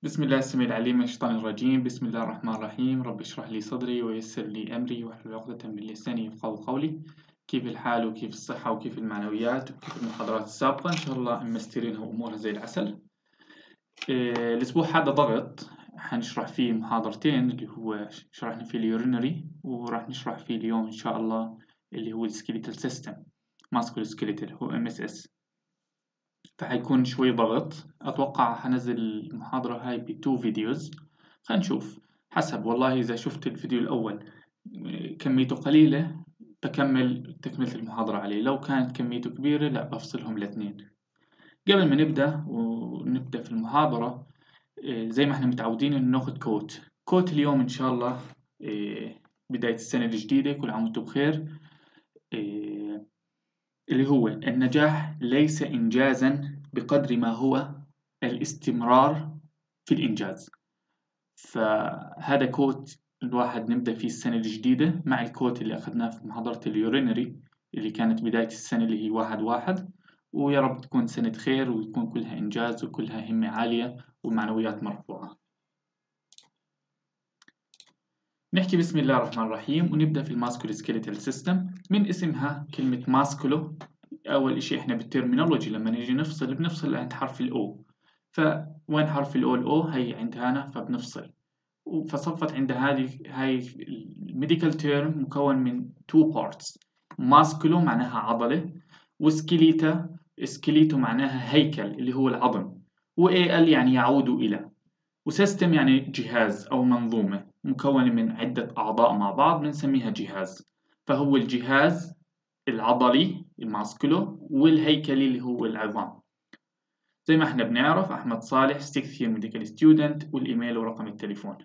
بسم الله السميع العليم من الشيطان الرجيم. بسم الله الرحمن الرحيم. رب اشرح لي صدري ويسر لي أمري واحلل عقدة من لساني يفقهوا قولي. كيف الحال وكيف الصحة وكيف المعنويات وكيف المحاضرات السابقة؟ إن شاء الله مسترينها وأمورها زي العسل. الأسبوع هذا ضغط، حنشرح فيه محاضرتين اللي هو شرحنا فيه اليورينري، وراح نشرح فيه اليوم إن شاء الله اللي هو السكيليتال سيستم، ماسكولو سكيليتال، هو MSS. فحيكون شوي ضغط. أتوقع حنزل المحاضرة هاي ب2 فيديوز. خلينا نشوف حسب، والله إذا شفت الفيديو الأول كميته قليلة بكمل تكملة المحاضرة عليه، لو كانت كميته كبيرة لا بفصلهم لاثنين. قبل ما نبدأ في المحاضرة، زي ما احنا متعودين إنه ناخد كوت اليوم إن شاء الله. بداية السنة الجديدة، كل عام وانتم بخير. اللي هو النجاح ليس إنجازا بقدر ما هو الاستمرار في الإنجاز. فهذا كوت الواحد نبدأ فيه السنة الجديدة مع الكوت اللي أخذناه في محاضرة اليورينري اللي كانت بداية السنة اللي هي 1/1. ويا رب تكون سنة خير ويكون كلها إنجاز وكلها همة عالية ومعنويات مرفوعة. نحكي بسم الله الرحمن الرحيم ونبدأ في الماسكولو سكيليتال سيستم. من اسمها كلمة ماسكولو، أول إشي إحنا بالترمينولوجي لما نيجي بنفصل عند حرف الأو. فوين حرف الأو هي عند هنا فبنفصل. فصفت عند هاي الميديكال تيرم مكون من two parts. ماسكولو معناها عضلة، سكيليتو معناها هيكل اللي هو العظم، وال يعني يعود إلى، وسيستم يعني جهاز أو منظومة مكونة من عدة أعضاء مع بعض بنسميها جهاز. فهو الجهاز العضلي الماسكولو والهيكلي اللي هو العظام. زي ما احنا بنعرف أحمد صالح 6th year medical student، والإيميل ورقم التليفون.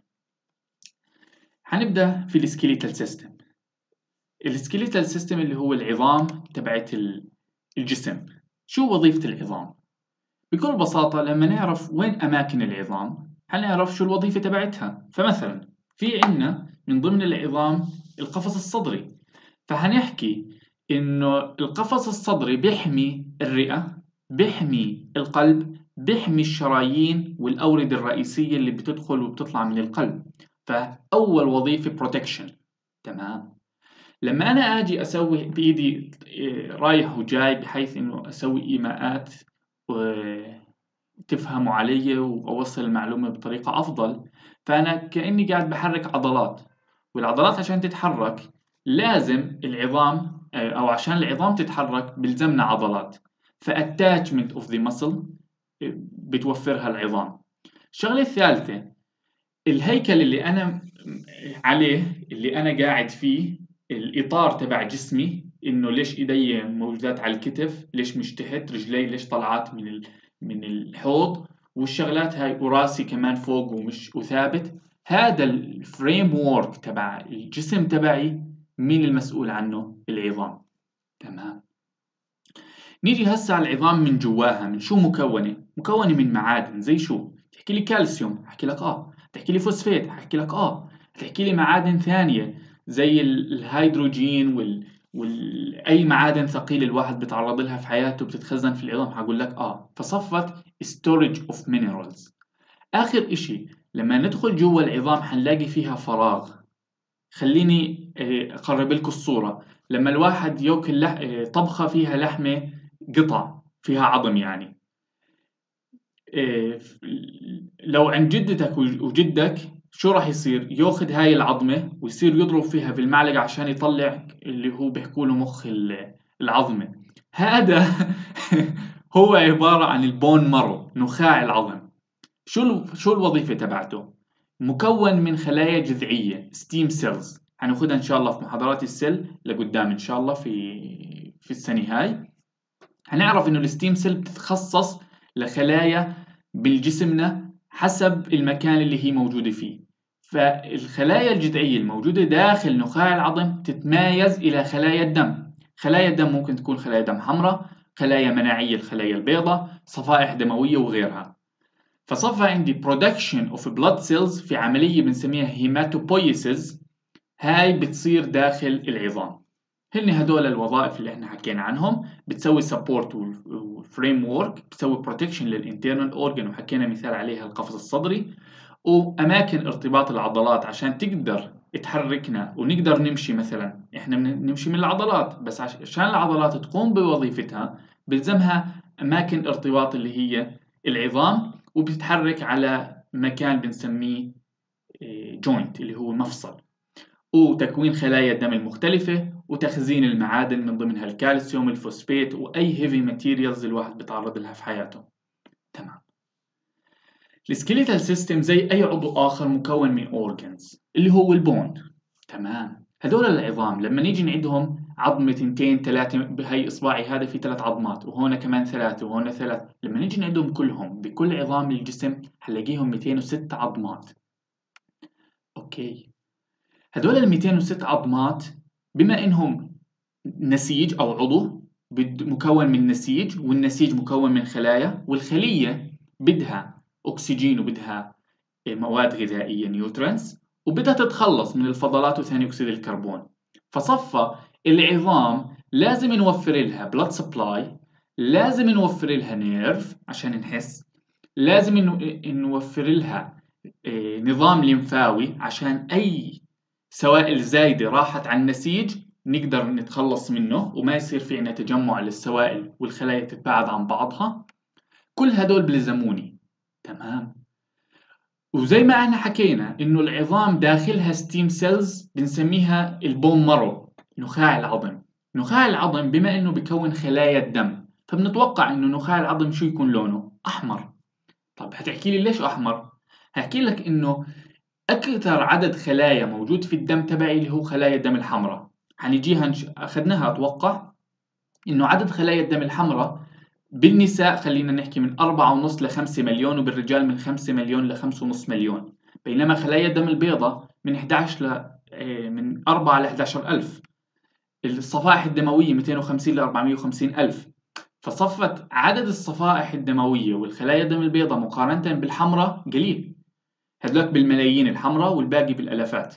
هنبدأ في السكيليتال سيستم. السكيليتال سيستم اللي هو العظام تبعت الجسم. شو وظيفة العظام؟ بكل بساطة لما نعرف وين أماكن العظام هنعرف شو الوظيفة تبعتها. فمثلا في عنا من ضمن العظام القفص الصدري، فهنحكي إنه القفص الصدري بيحمي الرئة، بيحمي القلب، بيحمي الشرايين والأوردة الرئيسية اللي بتدخل وبتطلع من القلب. فأول وظيفة protection. تمام. لما أنا أجي أسوي بإيدي رايح وجاي بحيث إنه أسوي إيماءات وتفهموا علي وأوصل المعلومة بطريقة أفضل، فأنا كأني قاعد بحرك عضلات، والعضلات عشان تتحرك لازم العظام أو عشان العظام تتحرك بلزمنا عضلات. فattachment of the muscle بتوفرها العظام. الشغلة الثالثة، الهيكل اللي أنا عليه اللي أنا قاعد فيه، الإطار تبع جسمي، إنه ليش إيدي موجودات على الكتف، ليش مش تحت رجلي، ليش طلعات من الحوض، والشغلات هاي، وراسي كمان فوق ومش وثابت. هذا الفريم وورك تبع الجسم تبعي مين المسؤول عنه؟ العظام. تمام. نيجي هسه على العظام من جواها، من شو مكونة؟ مكونة من معادن. زي شو؟ تحكي لي كالسيوم، أحكي لك تحكي لي فوسفات، أحكي لك تحكي لي معادن ثانية زي الهيدروجين أي معادن ثقيلة الواحد بتعرض لها في حياته بتتخزن في العظام، هقول لك فصفت storage of minerals. آخر إشي لما ندخل جوا العظام حنلاقي فيها فراغ. خليني أقرب لكم الصورة. لما الواحد يأكل طبخة فيها لحمة قطع فيها عظم يعني، لو عند جدتك وجدك شو راح يصير؟ ياخذ هاي العظمة ويصير يضرب فيها بالمعلقة عشان يطلع اللي هو بيحكوا له مخ العظمة. هذا هو عبارة عن البون مارو، نخاع العظم. شو الوظيفة تبعته؟ مكون من خلايا جذعية ستيم سيلز، هناخدها إن شاء الله في محاضرات السيل لقدام إن شاء الله في السنة هاي. هنعرف إنه الستيم سيل بتتخصص لخلايا بالجسمنا حسب المكان اللي هي موجودة فيه. فالخلايا الجذعية الموجودة داخل نخاع العظم تتمايز إلى خلايا الدم. خلايا الدم ممكن تكون خلايا دم حمراء، خلايا مناعية الخلايا البيضاء، صفائح دموية وغيرها. فصفى عندي production of blood cells في عملية بنسميها هيماتوبويسيس، هاي بتصير داخل العظام. هن هدول الوظائف اللي احنا حكينا عنهم. بتسوي سبورت وفريم وورك، بتسوي بروتكشن للانترنال اورجن وحكينا مثال عليها القفص الصدري، واماكن ارتباط العضلات عشان تقدر تحركنا ونقدر نمشي. مثلا احنا نمشي من العضلات، بس عشان العضلات تقوم بوظيفتها بلزمها اماكن ارتباط اللي هي العظام، وبتتحرك على مكان بنسميه جوينت اللي هو مفصل، وتكوين خلايا الدم المختلفة، وتخزين المعادن من ضمنها الكالسيوم، الفوسفات، وأي هيفي ماتيريالز الواحد بيتعرض لها في حياته. تمام. السكيليتال سيستم زي أي عضو آخر مكون من أورجنز اللي هو البون. تمام. هدول العظام لما نيجي نعدهم، عظمة 2 3 بهي إصبعي هذا في 3 عظمات، وهون كمان 3 وهون 3، لما نيجي نعدهم كلهم بكل عظام الجسم هنلاقيهم 206 عظمات. أوكي. هدول ال 206 عظمات بما إنهم نسيج أو عضو مكون من نسيج، والنسيج مكون من خلايا، والخلية بدها أكسجين وبدها مواد غذائية نيوترينز، وبدها تتخلص من الفضلات وثاني أكسيد الكربون. فصفى العظام لازم نوفر لها بلاد سبلاي، لازم نوفر لها نيرف عشان نحس، لازم نوفر لها نظام لمفاوي عشان أي سوائل زايدة راحت على النسيج نقدر نتخلص منه وما يصير في عنا تجمع للسوائل والخلايا تتباعد عن بعضها. كل هدول بلزموني. تمام. وزي ما احنا حكينا انه العظام داخلها ستيم سيلز بنسميها البون مارو، نخاع العظم. نخاع العظم بما انه بكون خلايا الدم، فبنتوقع انه نخاع العظم شو يكون لونه؟ احمر. طب هتحكي لي ليش احمر؟ هحكي لك انه اكثر عدد خلايا موجود في الدم تبعي اللي هو خلايا الدم الحمراء. هنجيها اخذناها اتوقع انه عدد خلايا الدم الحمراء بالنساء خلينا نحكي من 4.5 ل 5 مليون، وبالرجال من 5 مليون ل 5.5 مليون. بينما خلايا الدم البيضاء من 11 من 4 ل 11 ألف. الصفائح الدموية 250 ل 450 ألف. فصفت عدد الصفائح الدموية والخلايا الدم البيضاء مقارنة بالحمراء قليل. هذلك بالملايين الحمراء والباقي بالالافات.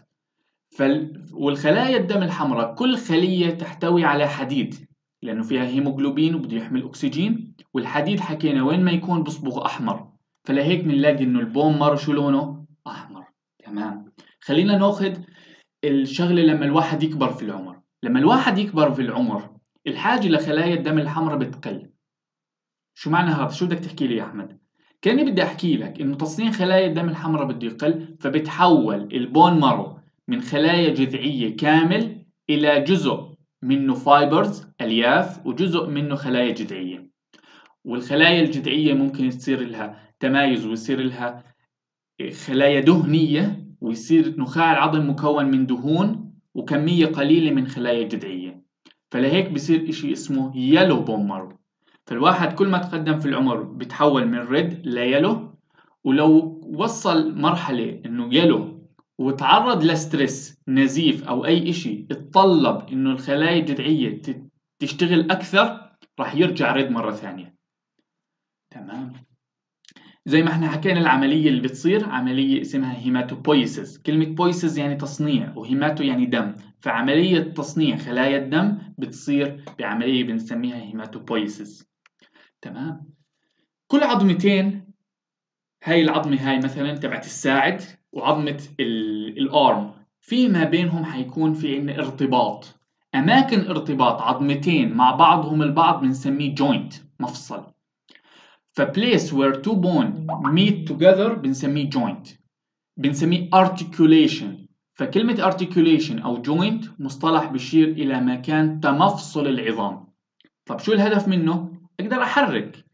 والخلايا الدم الحمراء كل خلية تحتوي على حديد، لأنه فيها هيموغلوبين وبده يحمل أكسجين، والحديد حكينا وين ما يكون بصبغ أحمر، فلهيك بنلاقي إنه البون مارو شو لونه؟ أحمر. تمام. خلينا ناخذ الشغلة لما الواحد يكبر في العمر. لما الواحد يكبر في العمر الحاجة لخلايا الدم الحمراء بتقل. شو معنى هذا؟ شو بدك تحكي لي يا أحمد؟ كأني بدي أحكي لك إنه تصنيع خلايا الدم الحمراء بده يقل، فبتحول البون مارو من خلايا جذعية كامل إلى جزء منه فايبرز ألياف وجزء منه خلايا جذعية. والخلايا الجذعية ممكن تصير لها تمايز ويصير لها خلايا دهنية، ويصير نخاع العظم مكون من دهون وكمية قليلة من خلايا جذعية. فلهيك بصير إشي اسمه يلو بون مارو. فالواحد كل ما تقدم في العمر بيتحول من ريد ليلو، ولو وصل مرحلة إنه يلو وتعرض لستريس نزيف أو أي إشي اتطلب إنه الخلايا الجذعية تشتغل أكثر، راح يرجع ريد مرة ثانية. تمام. زي ما احنا حكينا العملية اللي بتصير عملية اسمها هيماتوبويسيس. كلمة بويسيس يعني تصنيع، وهيماتو يعني دم، فعملية تصنيع خلايا الدم بتصير بعملية بنسميها هيماتوبويسيس. تمام. كل عظمتين، هاي العظمة هاي مثلا تبعت الساعد وعظمة الارم، في ما بينهم حيكون في عندنا ارتباط. أماكن ارتباط عظمتين مع بعضهم البعض بنسميه joint، مفصل. فplace where two bone meet together بنسميه joint، بنسميه articulation. فكلمة articulation أو joint مصطلح بيشير إلى مكان تمفصل العظام. طب شو الهدف منه؟ أقدر أحرك.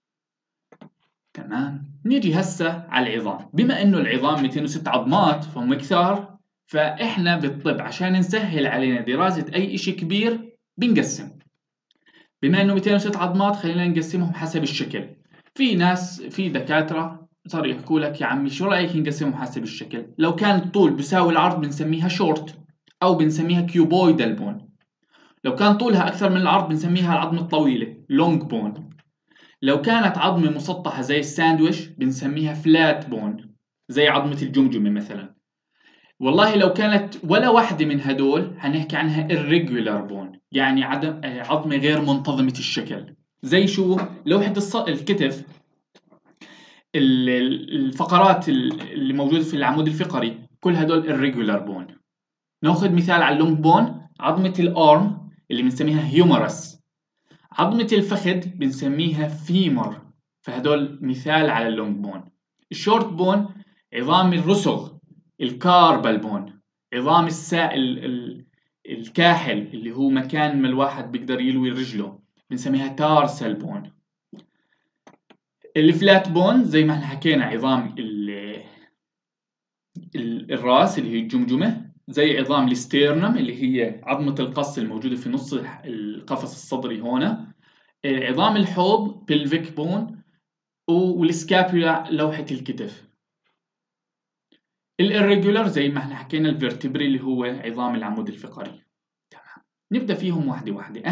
تمام. نيجي هسه على العظام. بما إنه العظام 206 عظمات فهم كثار، فإحنا بالطب عشان نسهل علينا دراسة أي إشي كبير بنقسم. بما إنه 206 عظمات خلينا نقسمهم حسب الشكل. في ناس في دكاترة صار يحكوا لك يا عمي شو رأيك نقسمهم حسب الشكل؟ لو كان الطول بيساوي العرض بنسميها شورت أو بنسميها كيوبويدال بون. لو كان طولها أكثر من العرض بنسميها العظمة الطويلة لونج بون. لو كانت عظمة مسطحة زي الساندويش بنسميها فلات بون زي عظمة الجمجمة مثلا. والله لو كانت ولا واحدة من هدول هنحكي عنها irregular bone، يعني عظمة غير منتظمة الشكل. زي شو؟ لوحة الكتف، الفقرات اللي موجودة في العمود الفقري كل هدول irregular bone. ناخذ مثال على اللونج بون، عظمة الارم اللي بنسميها هيومرس، عظمة الفخذ بنسميها فيمر، فهدول مثال على اللونج بون. الشورت بون عظام الرسغ، الكاربال بون عظام السائل الكاحل اللي هو مكان ما الواحد بيقدر يلوي رجله، بنسميها تارسال بون. الفلات بون زي ما احنا حكينا عظام الراس اللي هي الجمجمة، زي عظام الاستيرنم اللي هي عظمة القص الموجودة في نص القفص الصدري هنا، عظام الحوض بلفيك بون، والسكابولا لوحة الكتف. الإرجولار زي ما احنا حكينا الفيرتبري اللي هو عظام العمود الفقري. تمام، نبدأ فيهم واحدة واحدة.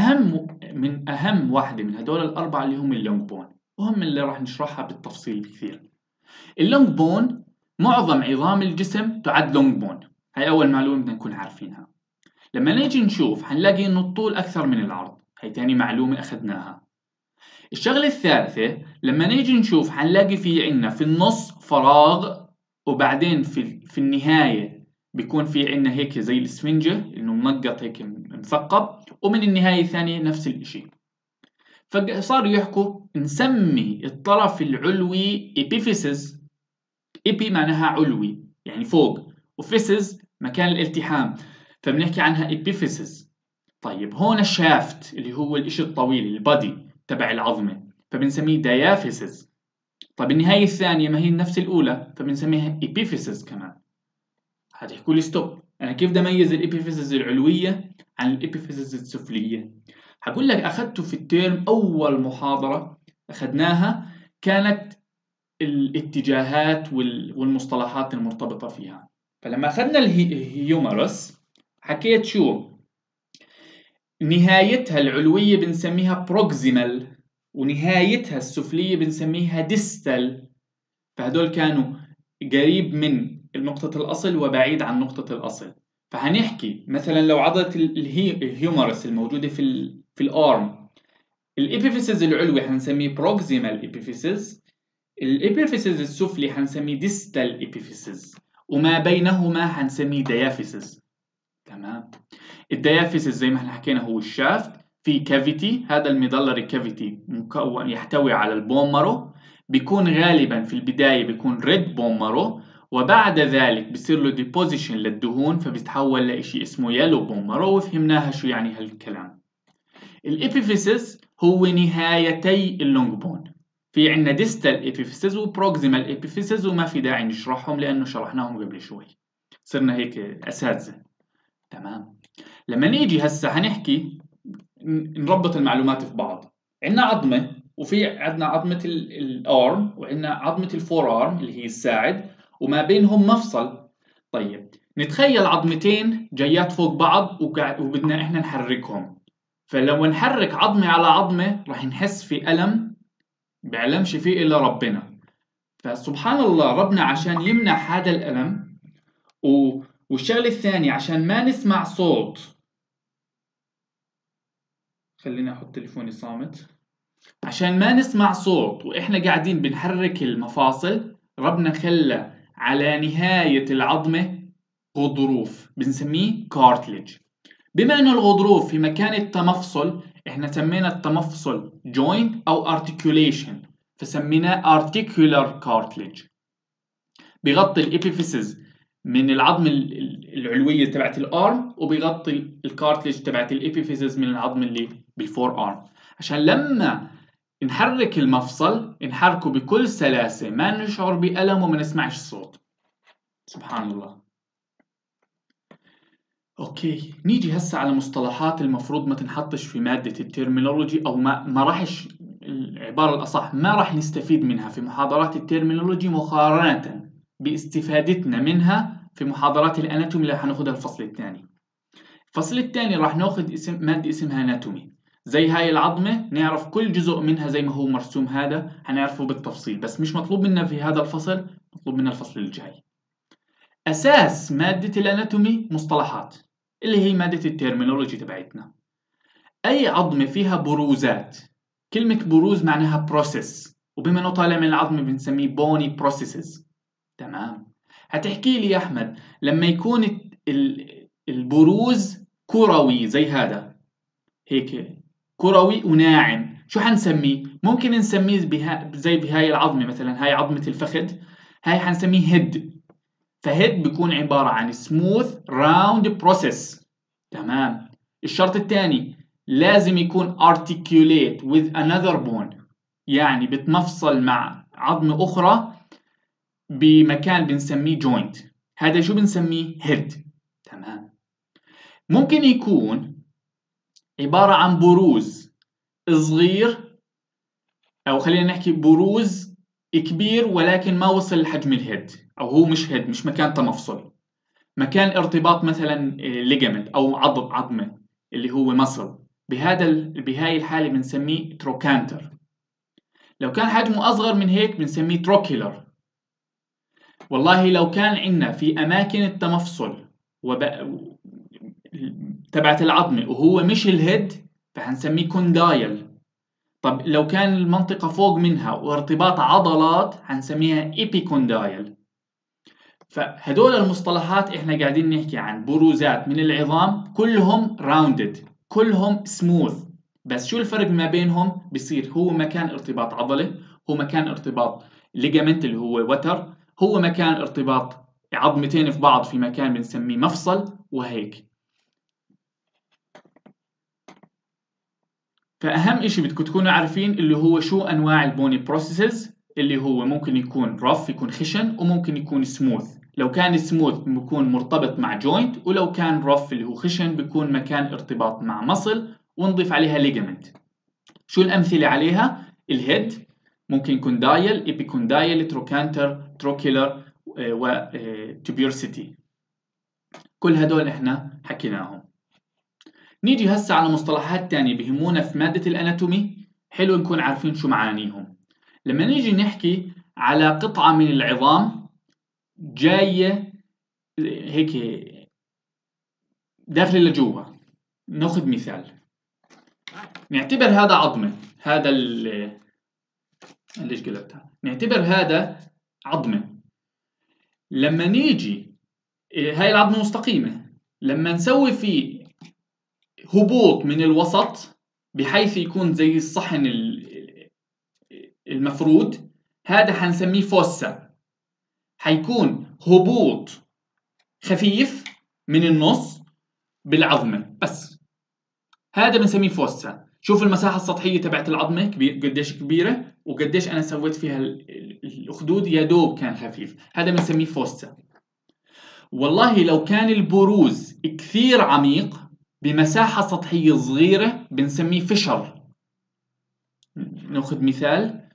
أهم واحدة من هدول الأربعة اللي هم اللونج بون، وهم اللي راح نشرحها بالتفصيل بكثير. اللونج بون معظم عظام الجسم تعد لونج بون، هاي أول معلومة بدنا نكون عارفينها. لما نيجي نشوف حنلاقي إنه الطول أكثر من العرض، هاي تاني معلومة أخذناها. الشغلة الثالثة لما نيجي نشوف حنلاقي في عنا في النص فراغ، وبعدين في النهاية بيكون في عنا هيك زي الإسفنجة إنه منقط هيك مثقب، ومن النهاية الثانية نفس الإشي. فصاروا يحكوا نسمي الطرف العلوي إبيفيسز. إبي معناها علوي يعني فوق، وفيسز مكان الالتحام، فبنحكي عنها إبيفيسز. طيب هون الشافت اللي هو الإشي الطويل البادي تبع العظمة فبنسميه ديافيسز. طيب النهاية الثانية ما هي نفس الأولى فبنسميها إبيفيسز كمان. هتحكوا لي ستوب، أنا كيف بدي أميز الإبيفيسز العلوية عن الإبيفيسز السفلية؟ هقول لك أخذته في الترم أول محاضرة أخذناها كانت الاتجاهات والمصطلحات المرتبطة فيها. فلما أخذنا الهيومرس حكيت شو؟ نهايتها العلوية بنسميها بروكسيمال، ونهايتها السفلية بنسميها ديستال. فهدول كانوا قريب من نقطة الأصل وبعيد عن نقطة الأصل. فهنحكي مثلا لو عضلة الهيومرس الموجودة في الأرم، الإبيفيسز العلوي حنسميه بروكسيمال إبيفيسز، الإبيفيسز السفلي حنسميه ديستال إبيفيسز، وما بينهما حنسميه ديافيسز. تمام. الديافيسز زي ما احنا حكينا هو الشافت في كافيتي، هذا الميدلري كافيتي مكون يحتوي على البون مارو، بيكون غالبا في البداية بيكون ريد بون مارو، وبعد ذلك بصير له ديبوزيشن للدهون فبيتحول لإشي اسمه يلو بون مارو، وفهمناها شو يعني هالكلام. الإبيفيسز هو نهايتي اللونج بون، في عنا ديستال إبيفيسز وبروكسيمال إبيفيسز، وما في داعي نشرحهم لأنه شرحناهم قبل شوي، صرنا هيك أساتذة. تمام. لما نيجي هسه هنحكي نربط المعلومات في بعض. عندنا عظمة، وفي عندنا عظمة الارم، وعندنا عظمة الفور ارم اللي هي الساعد، وما بينهم مفصل. طيب نتخيل عظمتين جايات فوق بعض وبدنا احنا نحركهم. فلو نحرك عظمة على عظمة راح نحس في ألم بيعلمش فيه إلا ربنا. فسبحان الله ربنا عشان يمنع هذا الألم والشغلة الثانية عشان ما نسمع صوت، خليني أحط تليفوني صامت، عشان ما نسمع صوت وإحنا قاعدين بنحرك المفاصل، ربنا خلى على نهاية العظمة غضروف بنسميه كارتلج. بما إنه الغضروف في مكان التمفصل إحنا سمينا التمفصل joint أو articulation، فسميناه articular cartilage. بيغطي الإبيفيسز من العظم العلوية تبعت الارم، وبيغطي الكارتلج تبعت الإبيفيسز من العظم اللي بالفور ارم، عشان لما نحرك المفصل نحركه بكل سلاسة، ما نشعر بألم وما نسمعش الصوت. سبحان الله. اوكي، نيجي هسه على مصطلحات المفروض ما تنحطش في مادة الترمينولوجي، او ما راحش، العبارة الأصح ما راح نستفيد منها في محاضرات الترمينولوجي مقارنة باستفادتنا منها في محاضرات الاناتومي اللي حناخدها الفصل الثاني. الفصل الثاني راح ناخذ مادة اسمها اناتومي، زي هاي العظمة نعرف كل جزء منها زي ما هو مرسوم، هذا حنعرفه بالتفصيل، بس مش مطلوب منا في هذا الفصل، مطلوب منا الفصل الجاي. أساس مادة الأناتومي مصطلحات اللي هي مادة الترمينولوجي تبعتنا. أي عظمة فيها بروزات، كلمة بروز معناها process، وبما إنه طالع من العظم بنسميه bony processes. تمام. هتحكي لي يا أحمد لما يكون البروز كروي زي هذا هيك، كروي وناعم، شو حنسميه؟ ممكن نسميه زي بهاي العظمة مثلا، هاي عظمة الفخذ، هاي حنسميه هيد. فهيد بيكون عبارة عن smooth round process. تمام. الشرط الثاني لازم يكون articulate with another bone، يعني بتمفصل مع عظمة أخرى بمكان بنسميه joint. هذا شو بنسميه؟ head. تمام. ممكن يكون عبارة عن بروز صغير، أو خلينا نحكي بروز كبير ولكن ما وصل لحجم الهيد، أو هو مش هيد، مش مكان تمفصل، مكان ارتباط مثلا ليجامنت أو عظمة اللي هو مصل. بهاي الحالة بنسميه تروكانتر. لو كان حجمه أصغر من هيك بنسميه تروكيلر. والله لو كان عندنا في أماكن التمفصل تبعت العظمة وهو مش الهيد فهنسميه كوندايل. طب لو كان المنطقة فوق منها وارتباط عضلات هنسميها إيبيكوندايل. فهدول المصطلحات احنا قاعدين نحكي عن بروزات من العظام كلهم راوندد، كلهم سموث، بس شو الفرق ما بينهم؟ بصير هو مكان ارتباط عضلة، هو مكان ارتباط ليجامنت اللي هو وتر، هو مكان ارتباط عظمتين في بعض في مكان بنسميه مفصل، وهيك. فأهم إشي بدكم تكونوا عارفين اللي هو شو أنواع البوني بروسيسز، اللي هو ممكن يكون رف، يكون خشن، وممكن يكون سموث. لو كان سموث بيكون مرتبط مع جوينت، ولو كان رف اللي هو خشن بيكون مكان ارتباط مع مصل ونضيف عليها ليجامنت. شو الأمثلة عليها؟ الهيد ممكن يكون دايل، إيبيكوندايل، تروكانتر، تروكيلر، وتوبيرسيتي. كل هدول احنا حكيناهم. نيجي هسه على مصطلحات تانية بهمونا في مادة الأناتومي، حلو نكون عارفين شو معانيهم. لما نيجي نحكي على قطعة من العظام جاية هيك داخل لجوا، ناخذ مثال. نعتبر هذا عظمة، هذا ليش قلبتها؟ نعتبر هذا عظمة. لما نيجي هاي العظمة مستقيمة، لما نسوي فيه هبوط من الوسط بحيث يكون زي الصحن المفرود، هذا حنسميه فوسا. حيكون هبوط خفيف من النص بالعظمة بس، هذا بنسميه فوسا. شوف المساحة السطحية تبعت العظمة قديش كبيرة، وقديش أنا سويت فيها الأخدود يا دوب كان خفيف، هذا بنسميه فوسا. والله لو كان البروز كثير عميق بمساحة سطحية صغيرة بنسميه فشر. ناخذ مثال.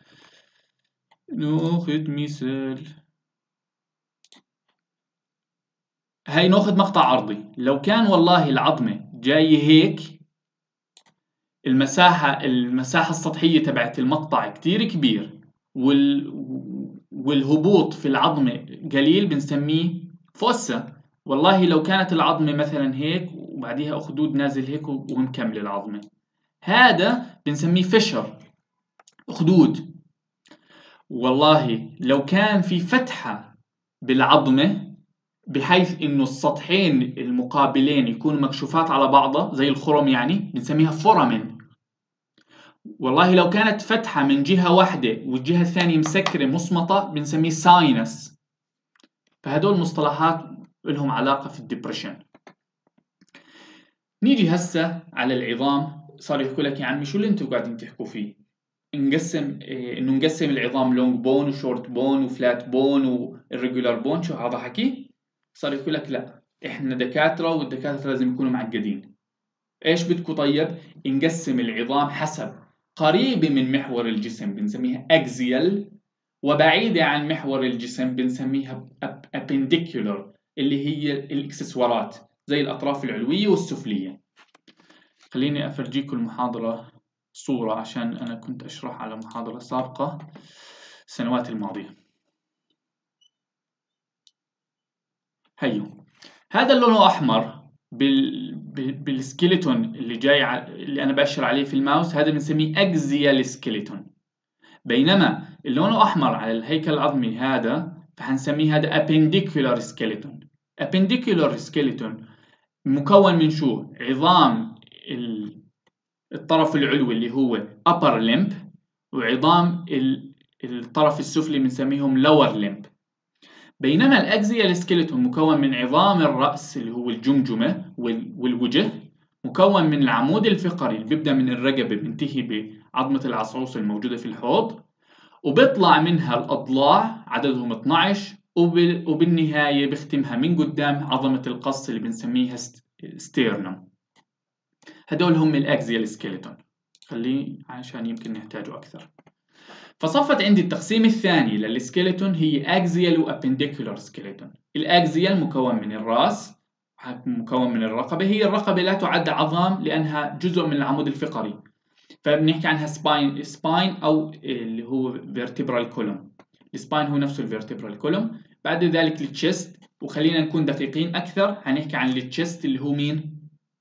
هاي ناخذ مقطع عرضي. لو كان والله العظمة جاي هيك، المساحة السطحية تبعت المقطع كتير كبير، والهبوط في العظمة قليل، بنسميه فوسا. والله لو كانت العظمة مثلا هيك وبعديها أخدود نازل هيك ومكمل العظمة، هذا بنسميه فشر، أخدود. والله لو كان في فتحة بالعظمة بحيث إنه السطحين المقابلين يكونوا مكشوفات على بعضها زي الخرم، يعني بنسميها فورامين. والله لو كانت فتحة من جهة واحدة والجهة الثانية مسكرة مصمطة بنسميه ساينس. فهدول مصطلحات لهم علاقة في الدبريشن. نيجي هسه على العظام. صار يحكوا لك يا عمي شو اللي انتوا قاعدين تحكوا فيه؟ انه نقسم العظام لونج بون وشورت بون وفلات بون والريجولار بون، شو هذا حكي؟ صار يقول لك لا، احنا دكاترة والدكاترة لازم يكونوا معقدين. ايش بدكم؟ طيب نقسم العظام حسب قريبة من محور الجسم بنسميها اكزيال، وبعيدة عن محور الجسم بنسميها appendicular، اللي هي الاكسسوارات زي الاطراف العلوية والسفلية. خليني افرجيكم المحاضرة صورة عشان انا كنت اشرح على محاضرة سابقة السنوات الماضية. هيو هذا لونه احمر بالسكيلتون اللي جاي اللي انا بأشر عليه في الماوس، هذا بنسميه اكزيال سكيلتون. بينما اللون احمر على الهيكل العظمي هذا فحنسميه هذا appendicular skeleton. appendicular skeleton مكون من شو؟ عظام الطرف العلوي اللي هو upper limb، وعظام الطرف السفلي بنسميهم lower limb. بينما الاكزيال سكيلتون مكون من عظام الرأس اللي هو الجمجمة والوجه، مكون من العمود الفقري اللي بيبدأ من الرقبة بينتهي بعظمة العصعوص الموجودة في الحوض، وبيطلع منها الأضلاع عددهم 12، وبالنهاية بختمها من قدام عظمة القص اللي بنسميها ستيرنم. هدول هم الأكزيال سكيلتون، خليه عشان يمكن نحتاجه أكثر. فصفت عندي التقسيم الثاني للسكيلتون هي أكزيال وأبنديكولار سكيلتون. الأكزيال مكون من الرأس، مكون من الرقبة. هي الرقبة لا تعد عظام لأنها جزء من العمود الفقري، فبنحكي عنها سباين أو اللي هو vertebral column. السباين هو نفسه الvertebral column. بعد ذلك التشست، وخلينا نكون دقيقين أكثر، هنحكي عن التشست اللي هو مين؟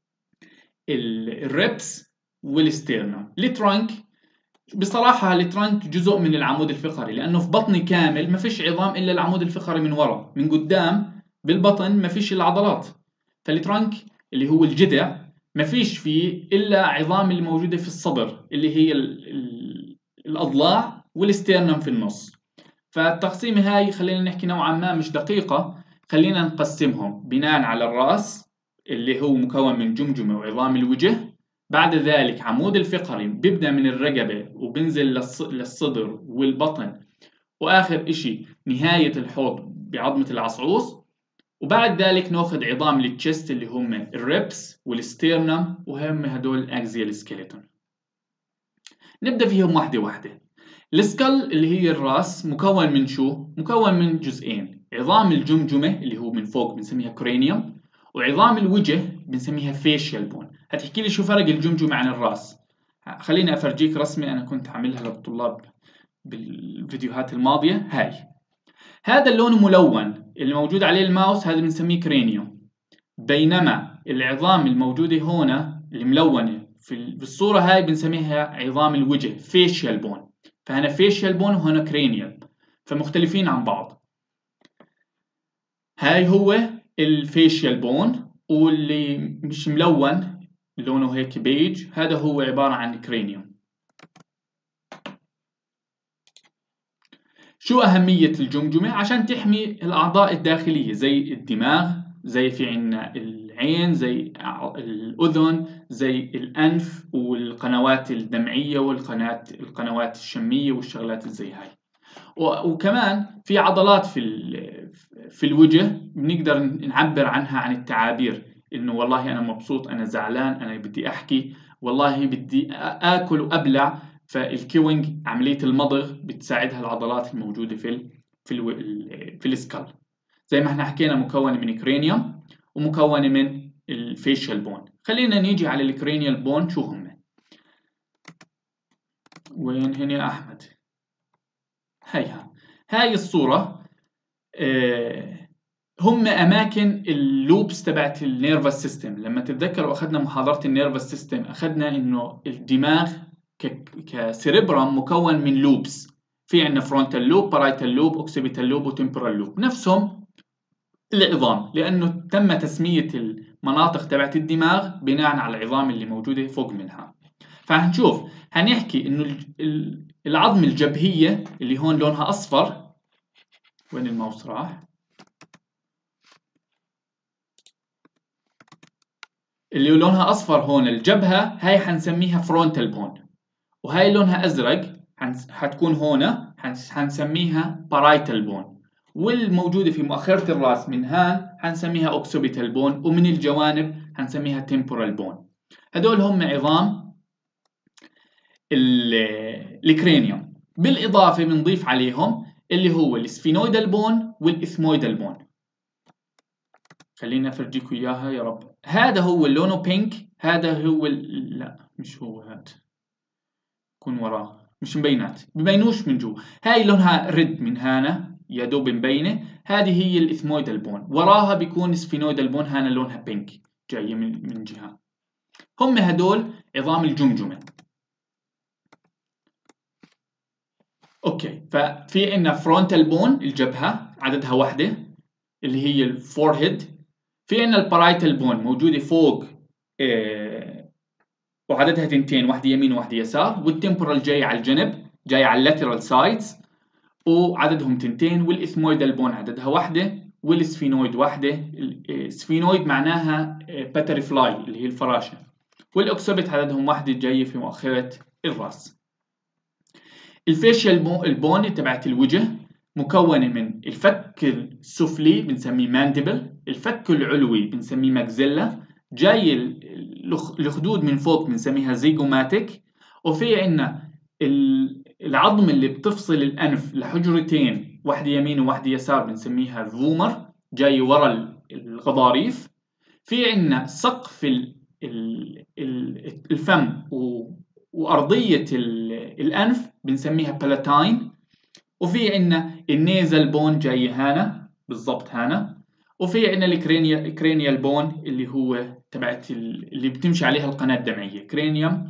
الريبس والستيرنم. الترانك بصراحة الترانك جزء من العمود الفقري، لأنه في بطني كامل ما فيش عظام إلا العمود الفقري من وراء، من قدام بالبطن ما فيش العضلات. فالترانك اللي هو الجذع ما فيش فيه إلا عظام اللي موجودة في الصدر اللي هي الأضلاع والستيرنم في النص. فالتقسيمة هاي خلينا نحكي نوعا ما مش دقيقة، خلينا نقسمهم بناء على الرأس اللي هو مكون من جمجمة وعظام الوجه. بعد ذلك عمود الفقري بيبدأ من الرقبة وبنزل للصدر والبطن، وآخر إشي نهاية الحوض بعظمة العصعوص. وبعد ذلك ناخذ عظام التشست اللي هم الريبس والستيرنم، وهم هدول الأكزيال سكيلتون. نبدأ فيهم واحدة واحدة. السكال اللي هي الراس مكون من شو؟ مكون من جزئين، عظام الجمجمة اللي هو من فوق بنسميها كرينيوم، وعظام الوجه بنسميها فيشيال بون. هتحكي لي شو فرق الجمجمة عن الراس؟ خليني أفرجيك رسمة أنا كنت عاملها للطلاب بالفيديوهات الماضية. هذا اللون ملون اللي موجود عليه الماوس هذا بنسميه كرينيوم، بينما العظام الموجودة هنا الملونة في الصورة هاي بنسميها عظام الوجه فيشيال بون. فهنا فيشيال بون وهنا كرينيال، فمختلفين عن بعض. هاي هو الفيشيال بون، واللي مش ملون لونه هيك بيج هذا هو عبارة عن كرينيوم. شو أهمية الجمجمة؟ عشان تحمي الأعضاء الداخلية زي الدماغ، زي في عنا العين، زي الأذن، زي الأنف والقنوات الدمعية والقنوات الشمية والشغلات زي هاي. وكمان في عضلات في الوجه بنقدر نعبر عنها عن التعابير، إنه والله أنا مبسوط، أنا زعلان، أنا بدي أحكي، والله بدي آكل وأبلع. فالكيوينج عملية المضغ بتساعدها العضلات الموجودة في السكال. زي ما احنا حكينا مكونة من كرينيوم ومكونة من الفيشيال بون. خلينا نيجي على الكرينيال بون شو هم. وين هنا يا أحمد؟ هاي الصورة. هم أماكن اللوبس تبعت النيرفس سيستم. لما تتذكروا أخذنا محاضرة النيرفس سيستم، أخذنا إنه الدماغ كسيربرام مكون من لوبس. في عندنا فرونتال لوب، بارايتال لوب، اوكسيبيتال لوب، وتمبورال لوب، نفسهم العظام، لأنه تم تسمية المناطق تبعت الدماغ بناء على العظام اللي موجودة فوق منها. فهنشوف هنحكي إنه العظم الجبهية اللي هون لونها أصفر، وين الماوس راح؟ اللي لونها أصفر هون الجبهة، هاي حنسميها فرونتال بون. وهاي لونها أزرق حتكون هون حنسميها بارايتال بون. والموجودة في مؤخرة الرأس من هان حنسميها أوكسوبيتال بون، ومن الجوانب حنسميها تمبورال بون. هدول هم عظام الكرينيوم. بالإضافة بنضيف عليهم اللي هو السفينويدال بون والإثمويدال بون. خليني أفرجيكم إياها يا رب. هذا هو اللونه بينك، هذا هو لا مش هو، هذا يكون وراه مش مبينات، ببينوش من جوا. هاي لونها ريد من هنا، يا دوب مبينة، هذه هي الإثمويدال بون. وراها بيكون سفينويدال بون، هنا لونها بينك جاية من جهة. هم هدول عظام الجمجمة. اوكي، ففي عندنا فرونتال بون الجبهة عددها واحدة اللي هي الفورهيد. في عندنا البارايتال بون موجودة فوق وعددها تنتين، واحدة يمين وواحدة يسار. والتمبورال جاي على الجنب، جاي على اللاترال سايدز وعددهم تنتين. والإثمويدال بون عددها واحدة، والسفينويد واحدة. السفينويد معناها باترفلاي اللي هي الفراشة. والأوكسبت عددهم واحدة جاية في مؤخرة الرأس. الفيشيال البون تبعت الوجه مكونة من الفك السفلي بنسميه مانديبل، الفك العلوي بنسميه ماكزيلا، جاي الخدود من فوق بنسميها زيجوماتيك. وفي عنا العظم اللي بتفصل الأنف لحجرتين، واحدة يمين وواحدة يسار، بنسميها الفومر، جاي ورا الغضاريف. في عنا سقف الفم وأرضية الأنف بنسميها بلاتاين. وفي عنا النيزل بون جاي هنا بالضبط هنا. وفي عنا الكرينيال بون اللي هو تبعت اللي بتمشي عليها القناة الدمعية، كرينيوم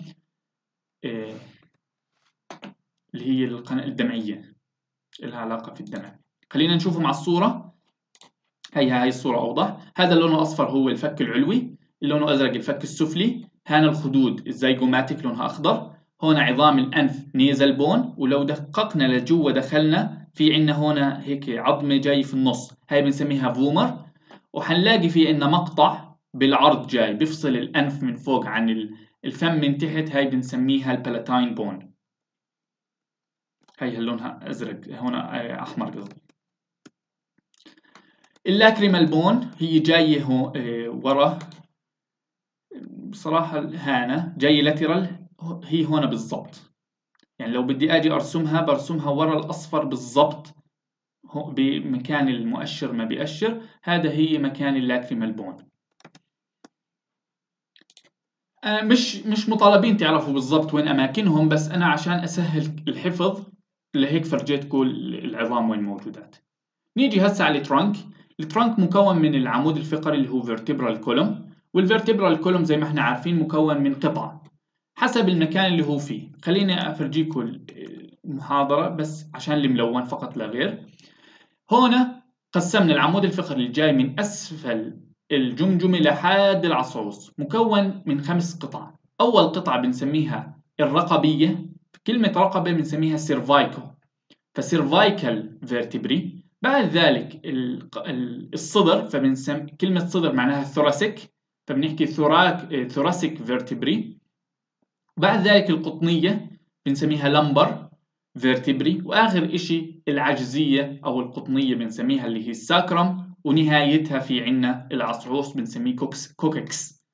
اللي هي القناة الدمعية لها علاقة في الدمع. خلينا نشوفهم على الصورة. هاي الصورة أوضح. هذا اللون الأصفر هو الفك العلوي، اللون الأزرق الفك السفلي، هنا الخدود الزيجوماتيك لونها أخضر، هنا عظام الأنف نيزل بون. ولو دققنا لجوا دخلنا في عنا هنا هيك عظمة جاي في النص، هاي بنسميها فومر. وحنلاقي في عنا مقطع بالعرض جاي بيفصل الأنف من فوق عن الفم من تحت، هاي بنسميها البلاتاين بون. هاي لونها أزرق، هنا أحمر قصدي. اللاكريمال بون هي جاية ورا بصراحة، هانا جاي لاترال، هي هنا بالضبط. يعني لو بدي أجي أرسمها برسمها ورا الأصفر بالضبط، بمكان المؤشر ما بيأشر، هذا هي مكان اللاكريمال بون. مش مطالبين تعرفوا بالضبط وين أماكنهم، بس أنا عشان أسهل الحفظ لهيك فرجيتكم العظام وين موجودات. نيجي هسه على الترنك. الترنك مكون من العمود الفقري اللي هو vertebral column، والvertebral column زي ما احنا عارفين مكون من قطع حسب المكان اللي هو فيه. خليني أفرجيكم المحاضرة بس عشان الملون فقط لا غير. هنا قسمنا العمود الفقري اللي جاي من أسفل الجمجمة لحد العصعوص، مكون من 5 قطع. أول قطعة بنسميها الرقبية، كلمة رقبة بنسميها سيرفايكو، فسيرفايكال فيرتبري. بعد ذلك الصدر، فبنسمي كلمة صدر معناها ثوراسيك، فبنحكي ثوراسيك فيرتبري. بعد ذلك القطنية بنسميها لمبر فيرتبري. وآخر إشي العجزية أو القطنية بنسميها اللي هي الساكرم، ونهايتها في عنا العصعوص بنسميه كوككس.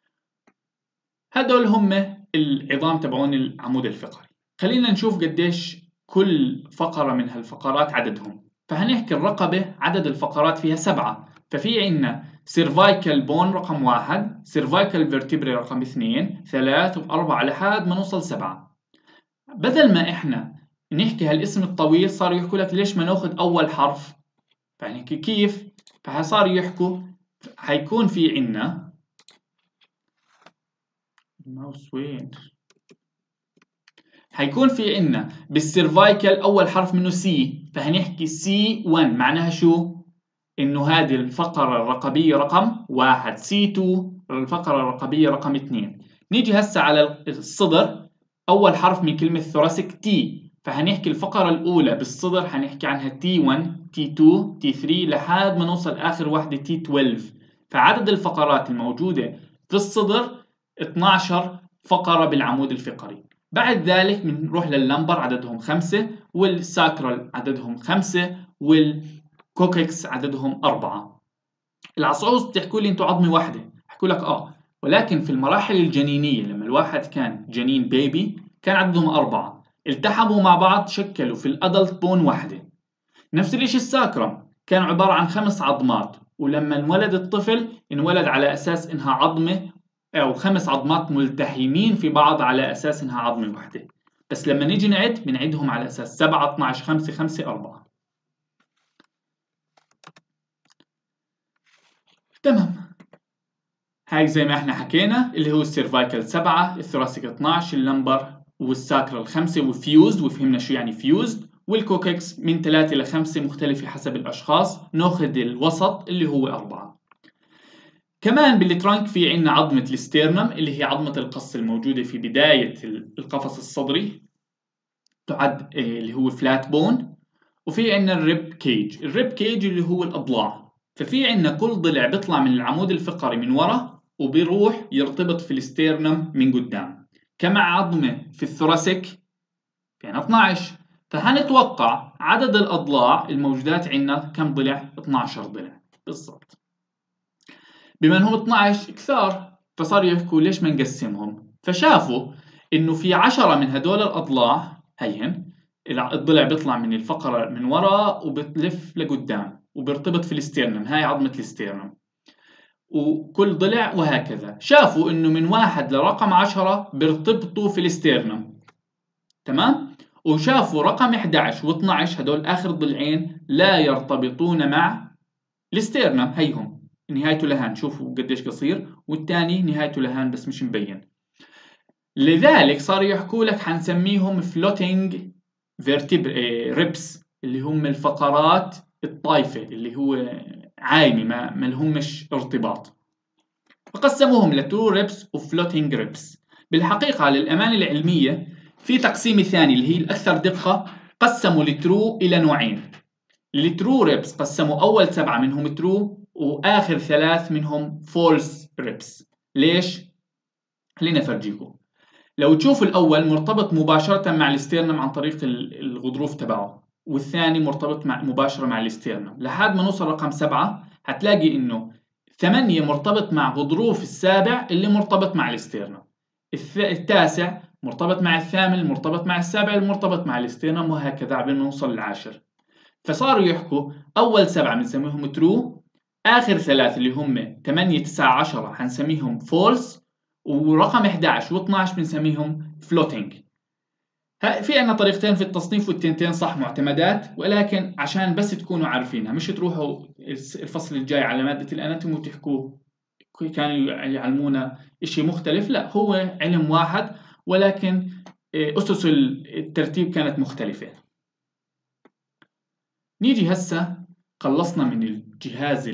هدول هم العظام تبعون العمود الفقري. خلينا نشوف قديش كل فقرة من هالفقرات عددهم. فهنحكي الرقبة عدد الفقرات فيها 7، ففي عنا سيرفايكال بون رقم 1، سيرفايكال فيرتبري رقم 2، 3 و4 لحد ما نوصل 7. بدل ما احنا نحكي هالاسم الطويل صاروا يحكوا لك ليش ما ناخذ أول حرف، فنحكي كيف. فصاروا يحكوا حيكون في عنا الماوس وين، حيكون في عنا بالسيرفايكال أول حرف منه سي، فهنحكي سي 1 معناها شو؟ إنه هذه الفقرة الرقبية رقم 1، سي 2 الفقرة الرقبية رقم 2. نيجي هسه على الصدر، أول حرف من كلمة ثوراسيك تي، فهنحكي الفقرة الأولى بالصدر هنحكي عنها تي 1 تي 2 تي 3 لحد ما نوصل آخر واحدة تي 12. فعدد الفقرات الموجودة في الصدر 12 فقرة بالعمود الفقري. بعد ذلك بنروح لللمبر عددهم 5، والساكرال عددهم 5، والكوككس عددهم 4. العصعوص بتحكوا لي انتوا عظمة واحدة، بحكوا لك ولكن في المراحل الجنينية لما الواحد كان جنين بيبي كان عددهم 4، التحموا مع بعض شكلوا في الأدلت بون واحدة. نفس الاشي الساكرم كان عبارة عن 5 عظمات، ولما انولد الطفل انولد على أساس إنها عظمة أو 5 عظمات ملتحمين في بعض على أساس إنها عظمة واحدة. بس لما نيجي نعد بنعدهم على أساس 7 12 5 5 4. تمام. هاي زي ما احنا حكينا اللي هو السيرفايكال 7، الثوراسيك 12، اللمبر والساكرال 5، وفيوزد وفهمنا شو يعني فيوزد، والكوككس من 3 ل 5 مختلفة حسب الأشخاص. ناخذ الوسط اللي هو 4. كمان بالترانك في عنا عظمة الاستيرنم اللي هي عظمة القص الموجودة في بداية القفص الصدري، تعد اللي هو فلات بون. وفي عنا الريب كيج، الريب كيج اللي هو الأضلاع. ففي عنا كل ضلع بيطلع من العمود الفقري من ورا وبيروح يرتبط في الاستيرنم من قدام. كما عظمة في الثوراسيك في عنا 12. فهنتوقع عدد الأضلاع الموجودات عنا كم ضلع؟ 12 ضلع بالضبط. بما انهم 12 كثار، فصاروا يحكوا ليش ما نقسمهم. فشافوا انه في 10 من هدول الاضلاع هيهن الضلع بيطلع من الفقرة من وراء وبتلف لقدام وبيرتبط في الاستيرنم، هاي عظمة الاستيرنم، وكل ضلع وهكذا. شافوا انه من 1 لرقم 10 بيرتبطوا في الاستيرنم، تمام. وشافوا رقم 11 و12 هدول اخر ضلعين لا يرتبطون مع الاستيرنم، هيهم نهايته لهان، شوفوا قديش قصير، والثاني نهايته لهان بس مش مبين. لذلك صاروا يحكوا لك حنسميهم فلوتينج ريبس، اللي هم الفقرات الطايفة اللي هو عايمة ما لهمش ارتباط. فقسموهم لترو ريبس وفلوتينج ريبس. بالحقيقة للأمانة العلمية في تقسيم ثاني اللي هي الأكثر دقة، قسموا الترو إلى نوعين. الترو ريبس قسموا أول 7 منهم ترو وآخر 3 منهم فولس ريبس. ليش؟ خلينا أفرجيكم. لو تشوفوا الأول مرتبط مباشرة مع الاستيرنم عن طريق الغضروف تبعه، والثاني مرتبط مباشرة مع الاستيرنم، لحد ما نوصل رقم 7 هتلاقي إنه 8 مرتبط مع غضروف السابع اللي مرتبط مع الاستيرنم، التاسع مرتبط مع الثامن المرتبط مع السابع المرتبط مع الاستيرنم، وهكذا عبين ما نوصل للعاشر. فصاروا يحكوا أول 7 بنسميهم ترو، آخر 3 اللي هم 8 9 10 حنسميهم فولس، ورقم 11 و12 بنسميهم فلوتينج. في عنا طريقتين في التصنيف والتنتين صح معتمدات، ولكن عشان بس تكونوا عارفينها، مش تروحوا الفصل الجاي على مادة الأناتومي وتحكوا كانوا يعلمونا إشي مختلف. لا، هو علم واحد، ولكن أسس الترتيب كانت مختلفة. نيجي هسه خلصنا من الجهاز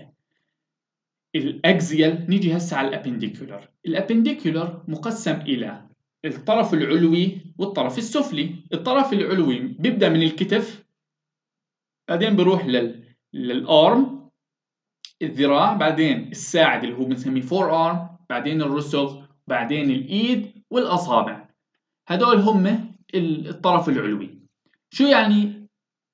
الاكزيال، نيجي هسه على الابنديكولر. الابنديكولر مقسم الى الطرف العلوي والطرف السفلي. الطرف العلوي بيبدا من الكتف، بعدين بروح للارم الذراع، بعدين الساعد اللي هو بنسميه فور ارم، بعدين الرسغ، بعدين الايد والاصابع. هدول هم الطرف العلوي. شو يعني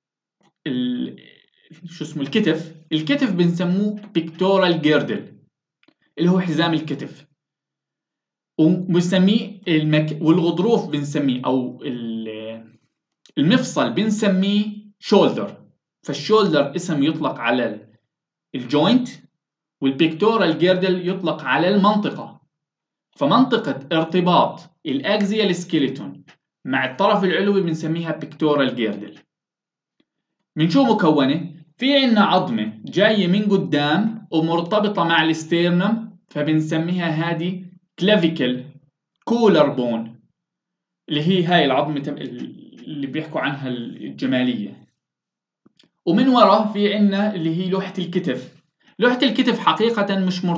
شو اسمه الكتف؟ الكتف بنسموه pectoral girdle اللي هو حزام الكتف، وبنسميه والغضروف بنسميه أو المفصل بنسميه شولدر. فالشولدر اسم يطلق على الجوينت، والبيكتورال جيردل يطلق على المنطقة. فمنطقة ارتباط الأكزيال سكيلتون مع الطرف العلوي بنسميها بيكتورال جيردل. من شو مكونة؟ في عنا عظمة جاية من قدام ومرتبطة مع الاستيرنم، فبنسميها هذه كلافيكل كولر بون، اللي هي هاي العظمة اللي بيحكوا عنها الجمالية. ومن وراء في عنا اللي هي لوحة الكتف. لوحة الكتف حقيقة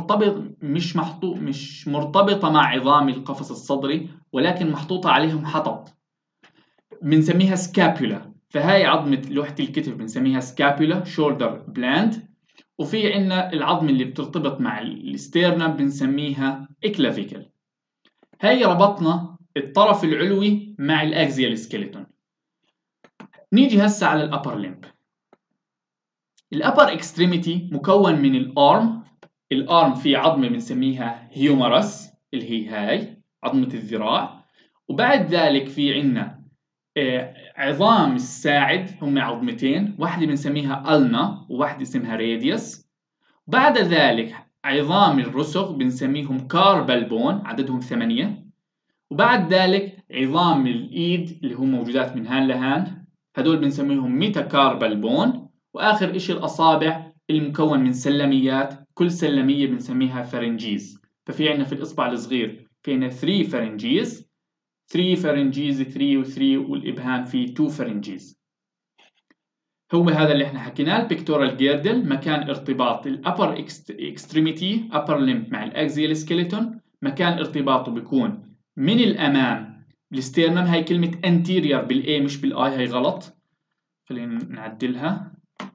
مش مرتبطة مع عظام القفص الصدري، ولكن محطوطة عليهم حطب بنسميها سكابولا. فهاي عظمة لوحة الكتف بنسميها سكابولا شولدر بلاند. وفي عنا العظمة اللي بترتبط مع الاستيرنم بنسميها اكلافيكل. هاي ربطنا الطرف العلوي مع الاكزيال سكيلتون. نيجي هسه على الابر ليمب. الابر اكستريميتي مكون من الارم فيه عظمة بنسميها هيومرس اللي هي هاي عظمة الذراع. وبعد ذلك في عنا عظام الساعد، هم عظمتين، واحدة بنسميها ألنا وواحدة اسمها راديوس. بعد ذلك عظام الرسغ بنسميهم كاربال بون، عددهم 8. وبعد ذلك عظام الإيد اللي هم موجودات من هان لهان، هدول بنسميهم ميتاكاربال بون. وآخر إشي الأصابع المكون من سلميات، كل سلمية بنسميها فرنجيز. ففي عنا في الإصبع الصغير في عنا 3 فرنجيز، 3 فرنجيز، 3 و3، والإبهام فيه 2 فرنجيز. هو هذا اللي احنا حكيناه. البيكتورال جيردل مكان ارتباط الابر اكستريميتي upper limb مع الاكزيال سكيلتون، مكان ارتباطه بيكون من الامام الستيرنم. هاي كلمة anterior بالاي مش بالاي، هاي غلط، خلينا نعدلها.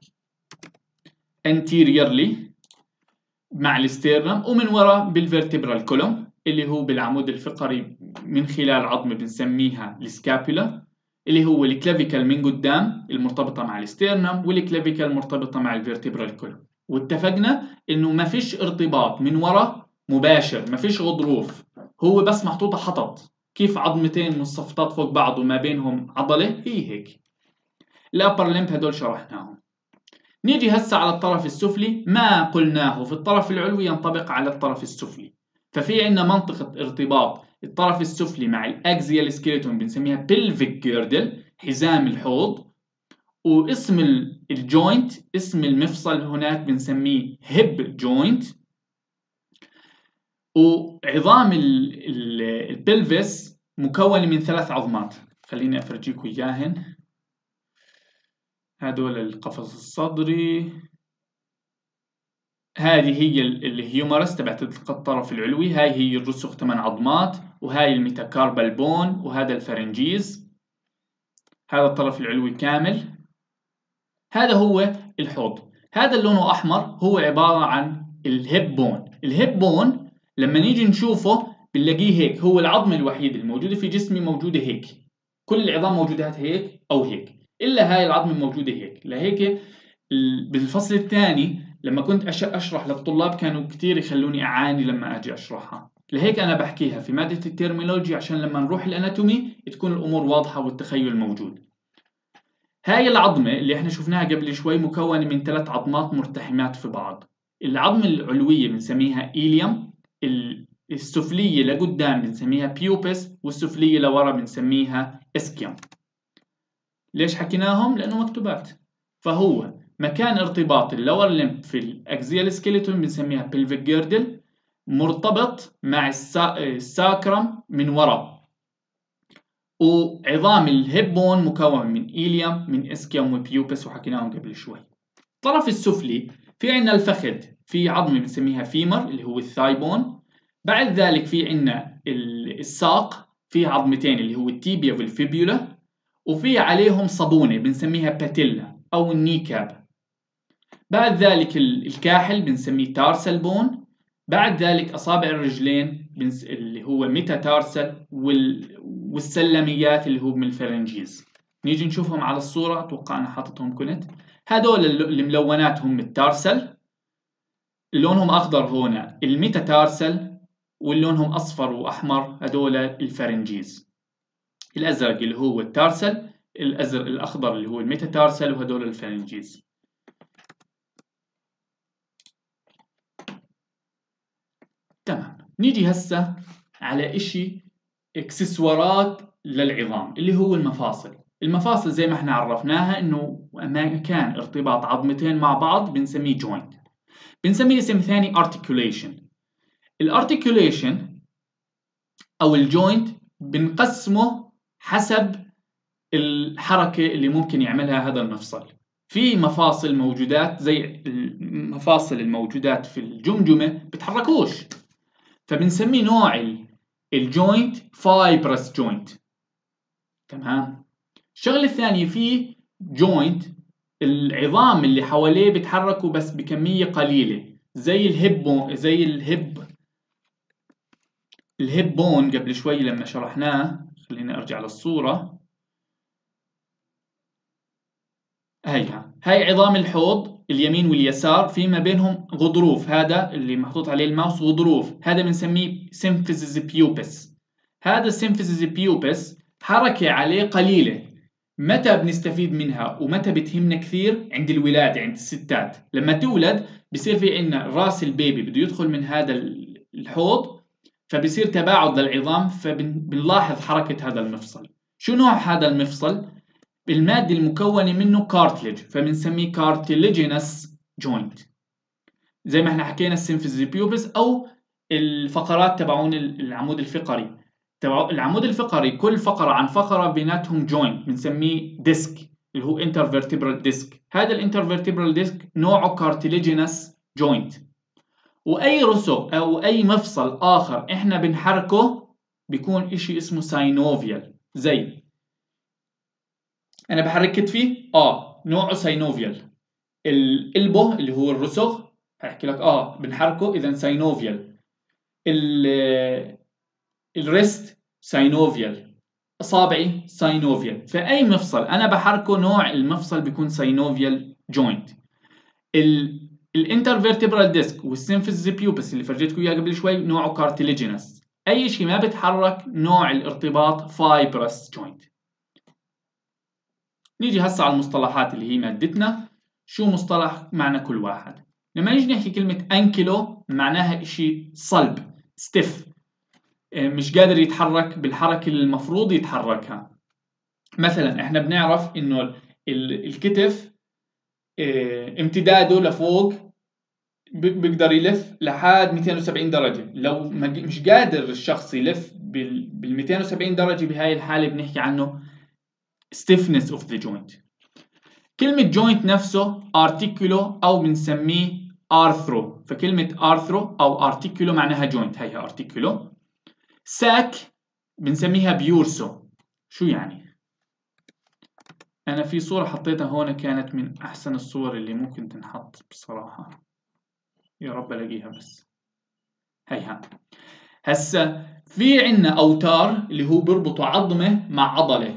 anteriorly مع الستيرنم، ومن وراء بالفيرتبرال كولوم اللي هو بالعمود الفقري من خلال عظمة بنسميها السكابولا، اللي هو الكلافيكال من قدام المرتبطة مع الستيرنم، والكلافيكال مرتبطة مع الفيرتبرال كولوم. واتفقنا انه ما فيش ارتباط من وراء مباشر، ما فيش غضروف، هو بس محطوطة حطط كيف عظمتين منصفتات فوق بعض وما بينهم عضلة، هي هيك. الابر لمب هدول شرحناهم. نيجي هسه على الطرف السفلي. ما قلناه في الطرف العلوي ينطبق على الطرف السفلي. ففي عندنا منطقة ارتباط الطرف السفلي مع الاكزيال سكيلتون بنسميها بيلفيك جيردل، حزام الحوض. واسم الجوينت، اسم المفصل هناك بنسميه هيب جوينت. وعظام البلفس مكون من 3 عظمات، خليني افرجيكم اياهن. هدول القفص الصدري، هذه هي الهيومرس تبعت الطرف العلوي، هاي هي الرسغ 8 عظمات، وهاي الميتاكاربال بون، وهذا الفرنجيز. هذا الطرف العلوي كامل. هذا هو الحوض. هذا اللون أحمر هو عبارة عن الهيب بون. الهيب بون لما نيجي نشوفه بنلاقيه هيك، هو العظمة الوحيدة الموجودة في جسمي موجودة هيك. كل العظام موجودة هيك أو هيك، إلا هاي العظمة موجودة هيك. لهيك بالفصل الثاني لما كنت أشرح للطلاب كانوا كتير يخلوني أعاني لما أجي أشرحها. لهيك أنا بحكيها في مادة الترمينولوجي عشان لما نروح الأناتومي تكون الأمور واضحة والتخيل موجود. هاي العظمة اللي احنا شفناها قبل شوي مكونة من 3 عظمات مرتحمات في بعض. العظمة العلوية بنسميها إيليوم، السفلية لقدام بنسميها بيوبس، والسفلية لورا بنسميها اسكيوم. ليش حكيناهم؟ لأنه مكتوبات. فهو مكان ارتباط اللور لمب في الاكزيال سكيلتون بنسميها بلفيك جيردل، مرتبط مع الساكرم من وراء. وعظام الهيب بون مكون من إيليوم، من اسكيوم، وبيوبس، وحكيناهم قبل شوي. الطرف السفلي في عنا الفخذ، في عظمة بنسميها فيمر اللي هو الثاي بون. بعد ذلك في عنا الساق، في عظمتين اللي هو التيبيا والفيبيولا، وفي عليهم صابونة بنسميها باتيلا أو النيكاب. بعد ذلك الكاحل بنسميه تارسل بون. بعد ذلك أصابع الرجلين اللي هو ميتاتارسل، والسلميات اللي هو من الفرنجيز. نيجي نشوفهم على الصورة، أتوقع أنا حاططهم كنت. هدول الملونات هم التارسل، لونهم أخضر هنا الميتاتارسل، واللونهم أصفر وأحمر هدول الفرنجيز. الأزرق اللي هو التارسل، الأزرق الأخضر اللي هو الميتاتارسل، وهدول الفرنجيز. تمام. نيجي هسه على إشي إكسسوارات للعظام اللي هو المفاصل. المفاصل زي ما احنا عرفناها إنه مكان ارتباط عظمتين مع بعض بنسميه joint. بنسميه اسم ثاني articulation. الارتيكوليشن أو الجوينت بنقسمه حسب الحركة اللي ممكن يعملها هذا المفصل. في مفاصل موجودات زي المفاصل الموجودات في الجمجمة بتحركوش، فبنسميه نوع الجوينت فايبرس جوينت. تمام. الشغلة الثانية في جوينت العظام اللي حواليه بتحركوا بس بكمية قليلة، زي الهيب بون قبل شوي لما شرحناه. خلينا ارجع للصورة. هاي عظام الحوض اليمين واليسار، في ما بينهم غضروف، هذا اللي محطوط عليه الماوس غضروف، هذا بنسميه سيمفيزيس بيوبس. هذا السيمفيزيس بيوبس حركة عليه قليلة. متى بنستفيد منها ومتى بتهمنا كثير؟ عند الولادة، عند الستات لما تولد بصير في عندنا راس البيبي بده يدخل من هذا الحوض، فبصير تباعد للعظام، فبنلاحظ حركة هذا المفصل. شو نوع هذا المفصل؟ المادة المكونة منه كارتليج، فبنسميه كارتليجينس جوينت، زي ما احنا حكينا السيمفيز بيوبس او الفقرات تبعون العمود الفقري. تبع العمود الفقري كل فقرة عن فقرة بيناتهم جوينت بنسميه ديسك اللي هو انترفيرتبرال ديسك. هذا الانترفيرتبرال ديسك نوعه كارتيليجينس جوينت. واي رسغ او اي مفصل اخر احنا بنحركه بيكون اشي اسمه ساينوفيال. زي انا بحرك كتفي نوعه ساينوفيال. الالبو اللي هو الرسغ هحكي لك بنحركه اذا ساينوفيال. الريست ساينوفيال، اصابعي ساينوفيال. فاي مفصل انا بحركه نوع المفصل بيكون ساينوفيال جوينت. الانترفيرتبرال ديسك والسيمفيز بيوبس اللي فرجيتكم اياه قبل شوي نوعه كارتيليجينس. اي شيء ما بتحرك نوع الارتباط فايبرس جوينت. نيجي هسه على المصطلحات اللي هي مادتنا. شو مصطلح معنى كل واحد؟ لما نيجي نحكي كلمة أنكيلو معناها إشي صلب ستيف، مش قادر يتحرك بالحركة اللي المفروض يتحركها. مثلا احنا بنعرف انه الكتف امتداده لفوق بيقدر يلف لحد 270 درجة. لو مش قادر الشخص يلف بال 270 درجة بهاي الحالة بنحكي عنه stiffness of the joint. كلمة joint نفسه articulo أو بنسميه arthro. فكلمة arthro أو articulo معناها joint. هيها articulo. ساك بنسميها بيورسو. شو يعني؟ أنا في صورة حطيتها هون كانت من أحسن الصور اللي ممكن تنحط بصراحة، يا رب ألاقيها بس. هيها هسا في عنا أوتار اللي هو بيربطوا عظمة مع عضلة.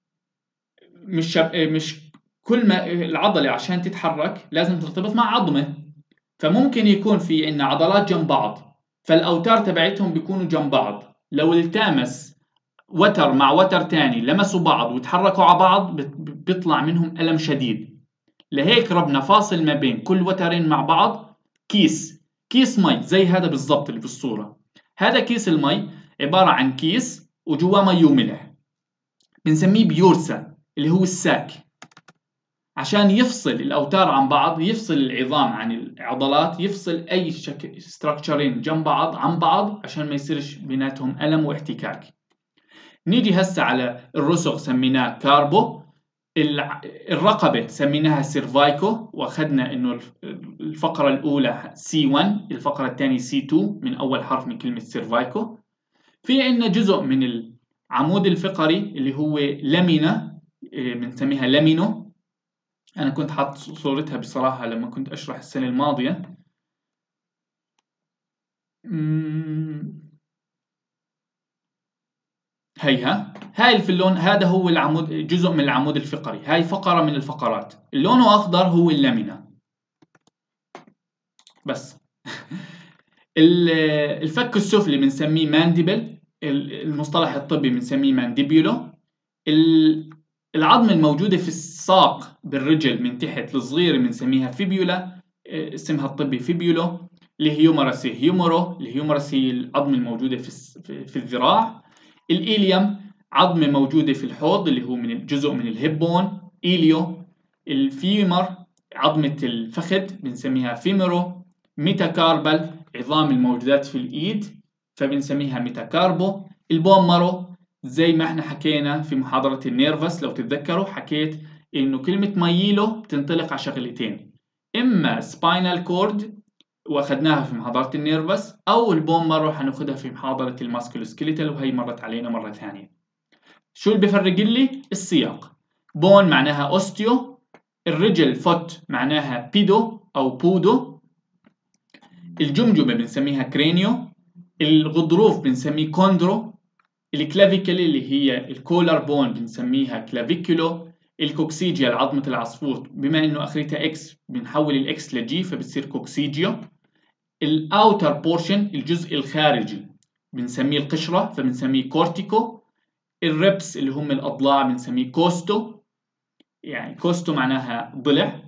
مش كل ما العضلة عشان تتحرك لازم ترتبط مع عظمة. فممكن يكون في عنا عضلات جنب بعض، فالأوتار تبعتهم بيكونوا جنب بعض. لو التامس وتر مع وتر تاني لمسوا بعض وتحركوا على بعض بيطلع منهم ألم شديد. لهيك ربنا فاصل ما بين كل وترين مع بعض كيس مي زي هذا بالضبط اللي بالصورة. هذا كيس المي عبارة عن كيس وجواه مي وملح، بنسميه بيورسا اللي هو الساك، عشان يفصل الأوتار عن بعض، يفصل العظام عن العضلات، يفصل أي ستراكشرين جنب بعض عن بعض عشان ما يصيرش بيناتهم ألم واحتكاك. نيجي هسه على الرسغ سميناه كاربو. الرقبة سميناها سيرفايكو، واخذنا انه الفقرة الأولى C1 الفقرة الثانية C2 من أول حرف من كلمة سيرفايكو. في عندنا جزء من العمود الفقري اللي هو لامينا، بنسميها لامينو. أنا كنت حاط صورتها بصراحة لما كنت أشرح السنة الماضية. هاي في اللون هذا هو العمود، جزء من العمود الفقري. هاي فقرة من الفقرات. اللون أخضر هو اللامينا بس. الفك السفلي بنسميه مانديبل، المصطلح الطبي بنسميه مانديبيولو. العظمة الموجودة في الساق بالرجل من تحت الصغيرة بنسميها فيبيولا، اسمها الطبي فيبيولو. الهيومرس هيومورو. الهيومرس هي العظمة الموجودة في الذراع. الإيليوم عظمة موجودة في الحوض اللي هو من جزء من الهيبون إيليو. الفيمر عظمة الفخذ بنسميها فيمورو. ميتاكاربل عظام الموجودات في الإيد فبنسميها ميتاكاربو. البون مارو زي ما احنا حكينا في محاضرة النيرفس لو تتذكروا، حكيت إنه كلمة مايلو بتنطلق على شغلتين، إما سباينال كورد واخذناها في محاضرة النيرفس، أو البون مارو حناخدها في محاضرة الماسكولوسكيليتال وهي مرت علينا مرة ثانية. شو اللي بفرق لي؟ السياق. بون معناها أوستيو، الرجل فوت معناها بيدو أو بودو، الجمجمة بنسميها كرينيو، الغضروف بنسميه كوندرو، الكلافيكل اللي هي الكولر بون بنسميها كلافيكولو، الكوكسيجيا عظمة العصفور بما انه اخرتها اكس بنحول الاكس لجي فبتصير كوكسيجيا. الاوتر بورشن الجزء الخارجي بنسميه القشرة فبنسميه كورتيكو. الربس اللي هم الاضلاع بنسميه كوستو، يعني كوستو معناها ضلع.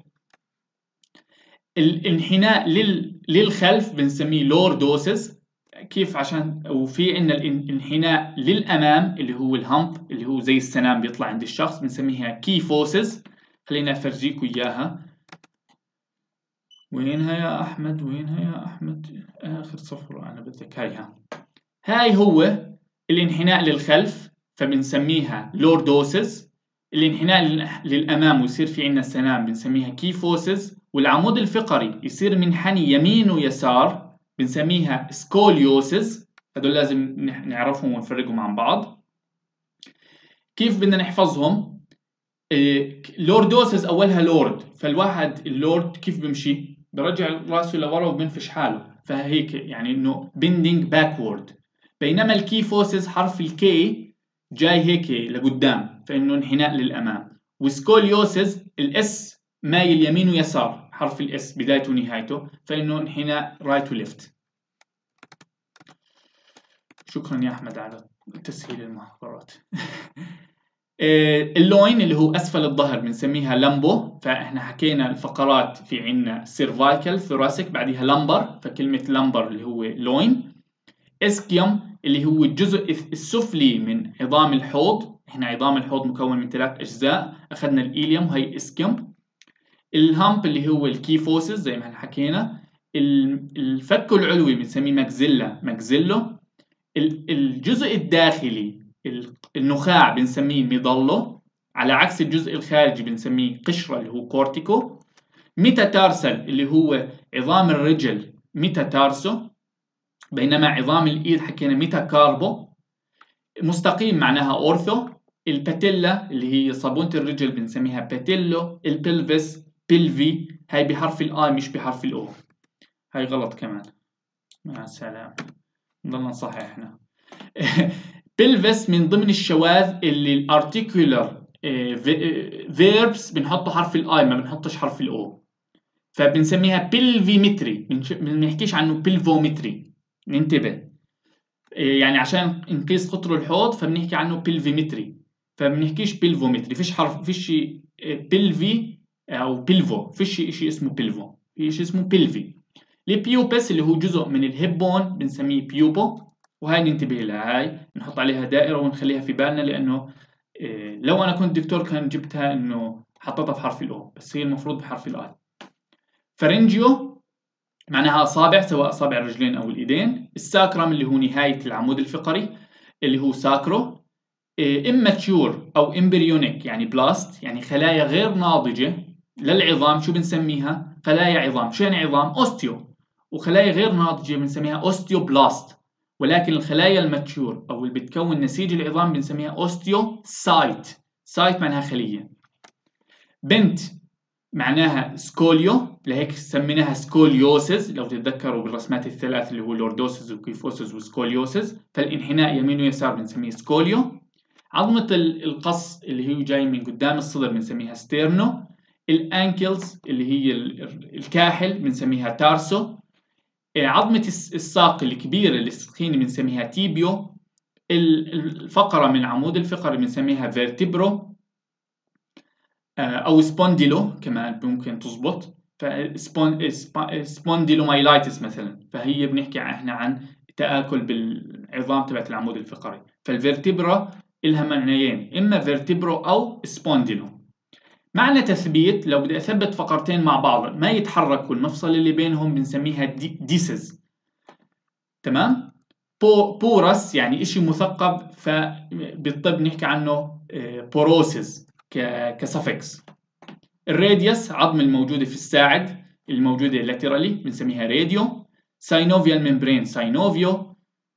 الانحناء للخلف بنسميه لوردوسس. كيف؟ عشان وفي عندنا الانحناء للامام اللي هو الهامب اللي هو زي السنام بيطلع عند الشخص بنسميها كيفوسس. خلينا افرجيكم اياها. وينها يا أحمد؟ وينها يا أحمد؟ آخر صفرة أنا بدك هايها. هاي هو الانحناء للخلف فبنسميها لوردوسز. الانحناء للأمام ويصير في عندنا السنام بنسميها كيفوسز. والعمود الفقري يصير منحني يمين ويسار بنسميها سكوليوسز. هدول لازم نعرفهم ونفرقهم عن بعض. كيف بدنا نحفظهم؟ لوردوسز أولها لورد، فالواحد اللورد كيف بمشي؟ برجع راسه لورا وبنفش حاله، فهيك يعني إنه bending backward. بينما الكيفوسز حرف الكي جاي هيك لقدام فإنه انحناء للأمام. وسكوليوسز الإس مايل يمين ويسار، حرف الإس بدايته ونهايته فإنه انحناء رايت وليفت. شكرا يا أحمد على تسهيل المحاضرات. اللوين اللي هو أسفل الظهر بنسميها لامبو، فإحنا حكينا الفقرات في عنا سيرفايكال ثوراسيك بعدها لامبر، فكلمة لامبر اللي هو لوين. اسكيوم اللي هو الجزء السفلي من عظام الحوض، إحنا عظام الحوض مكون من 3 أجزاء، أخذنا الإيليوم وهي اسكيوم. الهامب اللي هو الكيفوسس زي ما حكينا. الفك العلوي بنسميه ماكزيلو. الجزء الداخلي النخاع بنسميه ميدالو، على عكس الجزء الخارجي بنسميه قشرة اللي هو كورتيكو. ميتاتارسل اللي هو عظام الرجل ميتاتارسو، بينما عظام الإيد حكينا ميتاكاربو. مستقيم معناها أورثو. الباتيلا اللي هي صابونة الرجل بنسميها باتيلو. البلفس بلفي، هاي بحرف الآي مش بحرف الأو، هاي غلط كمان. مع السلامة، نضلنا نصحح احنا. بلفس من ضمن الشواذ اللي الارتيكولر فيربس بنحطه حرف الاي ما بنحطش حرف الاو، فبنسميها بلفيمتري، ما بنحكيش عنه بلفومتري. ننتبه، يعني عشان نقيس قطر الحوض فبنحكي عنه بلفيمتري، فبنحكيش بلفومتري. فيش حرف، فيش بلفي او بلفو، فيش شيء اسمه بلفو، في شيء اسمه بلفي. البيوبس اللي هو جزء من الهيبون بنسميه بيوبو، وهاي ننتبه لها، هاي نحط عليها دائرة ونخليها في بالنا، لأنه لو أنا كنت دكتور كان جبتها إنه حطيتها بحرف الأو، بس هي المفروض بحرف الآي. فرنجيو معناها أصابع، سواء أصابع الرجلين أو الإيدين. الساكرم اللي هو نهاية العمود الفقري اللي هو ساكرو. إماتشور أو إمبريونيك يعني بلاست، يعني خلايا غير ناضجة للعظام، شو بنسميها؟ خلايا عظام. شو يعني عظام؟ أوستيو. وخلايا غير ناضجة بنسميها أوستيوبلاست. ولكن الخلايا الماتشور أو اللي بتكون نسيج العظام بنسميها أوستيوسايت. سايت معناها خلية. بنت معناها سكوليو، لهيك سميناها سكوليوسز لو تتذكروا بالرسمات الثلاث اللي هو لوردوسز وكيفوسز وسكوليوسز. فالانحناء يمين ويسار بنسميه سكوليو. عظمة القص اللي هي جاي من قدام الصدر بنسميها ستيرنو. الانكلز اللي هي الكاحل بنسميها تارسو. عظمة الساق الكبيرة السخينة بنسميها تيبيو. الفقرة من العمود الفقري بنسميها فيرتبرو أو سبونديلو كمان ممكن تزبط. سبونديلومايلايتس مثلا، فهي بنحكي احنا عن تآكل بالعظام تبعت العمود الفقري. فالفيرتبرا إلها معنيين، إما فيرتبرو أو سبونديلو. معنى تثبيت، لو بدي أثبت فقرتين مع بعض ما يتحركوا المفصل اللي بينهم بنسميها ديسز. تمام؟ بورس يعني إشي مثقب، فبالطب نحكي عنه بوروسيس كسفكس. الراديوس عظم الموجودة في الساعد الموجودة لاترالي بنسميها راديو. ساينوفيال ممبرين ساينوفيو.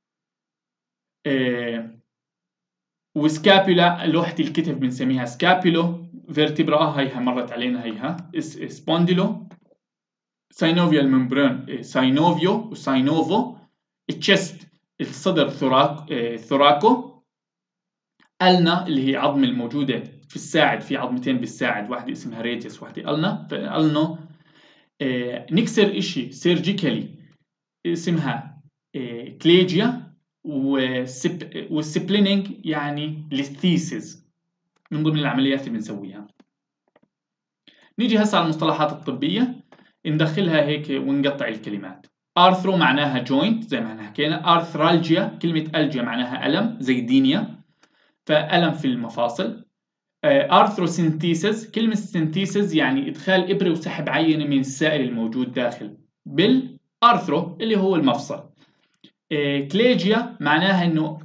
وسكابولا لوحة الكتف بنسميها سكابولو. فيرتبرا هيها مرت علينا، هيها سبونديلو. ساينوفيال ممبرين ساينوفيو وساينوفو. التشست الصدر ثوراكو. ألنا اللي هي عظم الموجودة في الساعد، في عظمتين بالساعد، واحدة اسمها راديوس واحدة ألنا. فألنو نكسر إشي سيرجيكالي اسمها كليجيا. والسبلينينج يعني للثيسز من ضمن العمليات اللي بنسويها. نيجي هسه على المصطلحات الطبية ندخلها هيك ونقطع الكلمات. آرثرو معناها جوينت زي ما حكينا. آرثرالجيا كلمة ألجيا معناها ألم زي دينيا، فألم في المفاصل. ارثروسينثيسيس، كلمة سينثيسيس يعني إدخال إبرة وسحب عينة من السائل الموجود داخل بالارثرو اللي هو المفصل. كليجيا معناها إنه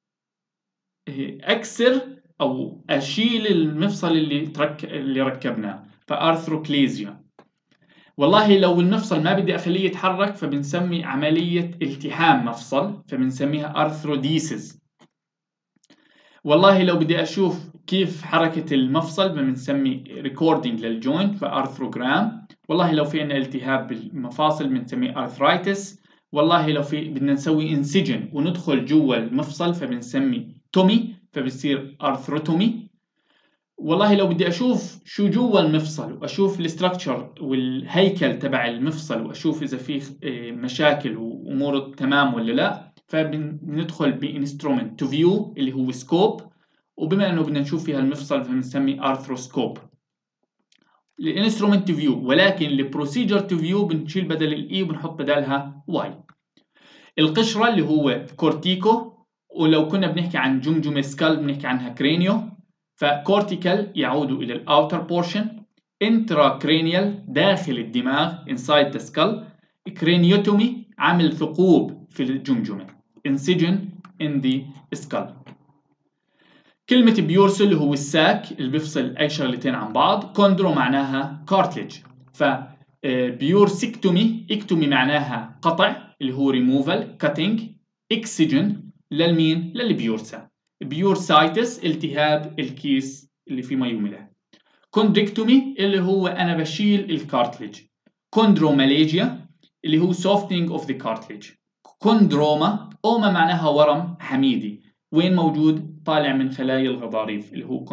أكسر أو أشيل المفصل اللي ركبناه، فارثروكليزيا. والله لو المفصل ما بدي أخليه يتحرك فبنسمي عملية التحام مفصل فبنسميها ارثروديسيس. والله لو بدي أشوف كيف حركة المفصل بنسمي ريكوردينج للجوينت فارثروجرام. والله لو في عندنا التهاب بالمفاصل بنسميه ارثرايتس. والله لو في بدنا نسوي انسجن وندخل جوا المفصل فبنسمي تومي فبصير ارثروتومي. والله لو بدي اشوف شو جوا المفصل واشوف الاستراكشر والهيكل تبع المفصل واشوف اذا في مشاكل واموره تمام ولا لا فبندخل بانسترومنت تو فيو اللي هو سكوب. وبما انه بدنا نشوف فيها المفصل فبنسميه ارثروسكوب. الانسترومنت تو فيو، ولكن البروسيجر تو فيو بنشيل بدل الاي وبنحط بدلها واي. القشره اللي هو كورتيكو، ولو كنا بنحكي عن جمجمه سكال بنحكي عنها كرينيو. فكورتيكال يعود إلى الأوتر بورشن، انتراكرينيال داخل الدماغ inside the skull، كرينيوتومي عمل ثقوب في الجمجمة incision in the skull. كلمة بيورسل اللي هو الساك اللي بيفصل أي شغلتين عن بعض. كوندرو معناها كارتلج. بيورسكتومي، اكتومي معناها قطع اللي هو removal cutting. اكسجن للمين؟ للبيورسا. بيورسايتس التهاب الكيس اللي فيه مي وملح. كوندريكتومي اللي هو أنا بشيل الكارتلج. كوندروماليجيا اللي هو softening of the cartilage. كوندروما، أوما معناها ورم حميدي، وين موجود؟ طالع من خلايا الغضاريف اللي هو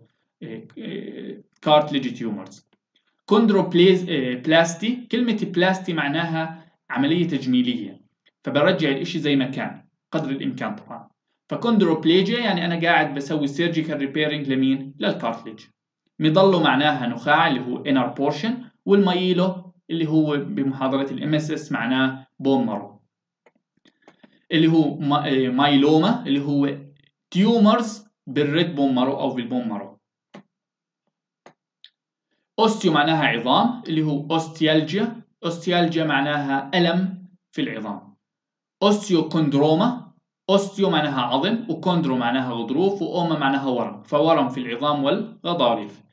كارتلج تيومرز. كوندروبلاستي، كلمة بلاستي معناها عملية تجميلية فبرجع الإشي زي ما كان قدر الإمكان طبعا. فكوندروبليجيا يعني أنا قاعد بسوي سيرجيكال ريبيرنج لمين؟ للكارتلج. مضلو معناها نخاع اللي هو inner portion، والمايلو اللي هو بمحاضرة الMSS معناه بون مارو اللي هو مايلوما اللي هو تيومرز بالريد بون مارو أو بالبون مارو. أوستيو معناها عظام اللي هو أوستيالجيا. أوستيالجيا معناها ألم في العظام. أوستيوكوندروما، أوستيو معناها عظم وكوندرو معناها غضروف وأوما معناها ورم، فورم في العظام والغضاريف.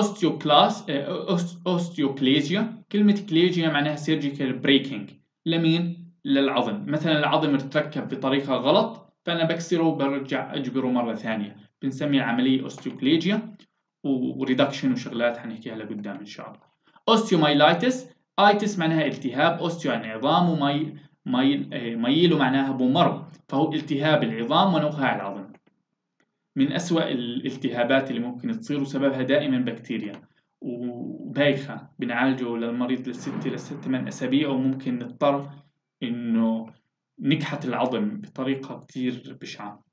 أوستيوكليجيا، كلمة كليجيا معناها سيرجيكال بريكنج لمين؟ للعظم. مثلا العظم ارتكب بطريقة غلط فأنا بكسره وبرجع أجبره مرة ثانية، بنسمي العملية أوستيوكليجيا وريدكشن وشغلات حنحكيها لقدام إن شاء الله. أوستيومايلايتس، آيتس معناها التهاب، أوستيو يعني عظام، مايلو معناها بومرو، فهو التهاب العظام ونخاع العظم. من أسوأ الالتهابات اللي ممكن تصير وسببها دائما بكتيريا وبايخة، بنعالجه للمريض ل6 إلى 8 أسابيع وممكن نضطر إنه نكحت العظم بطريقة كتير بشعة.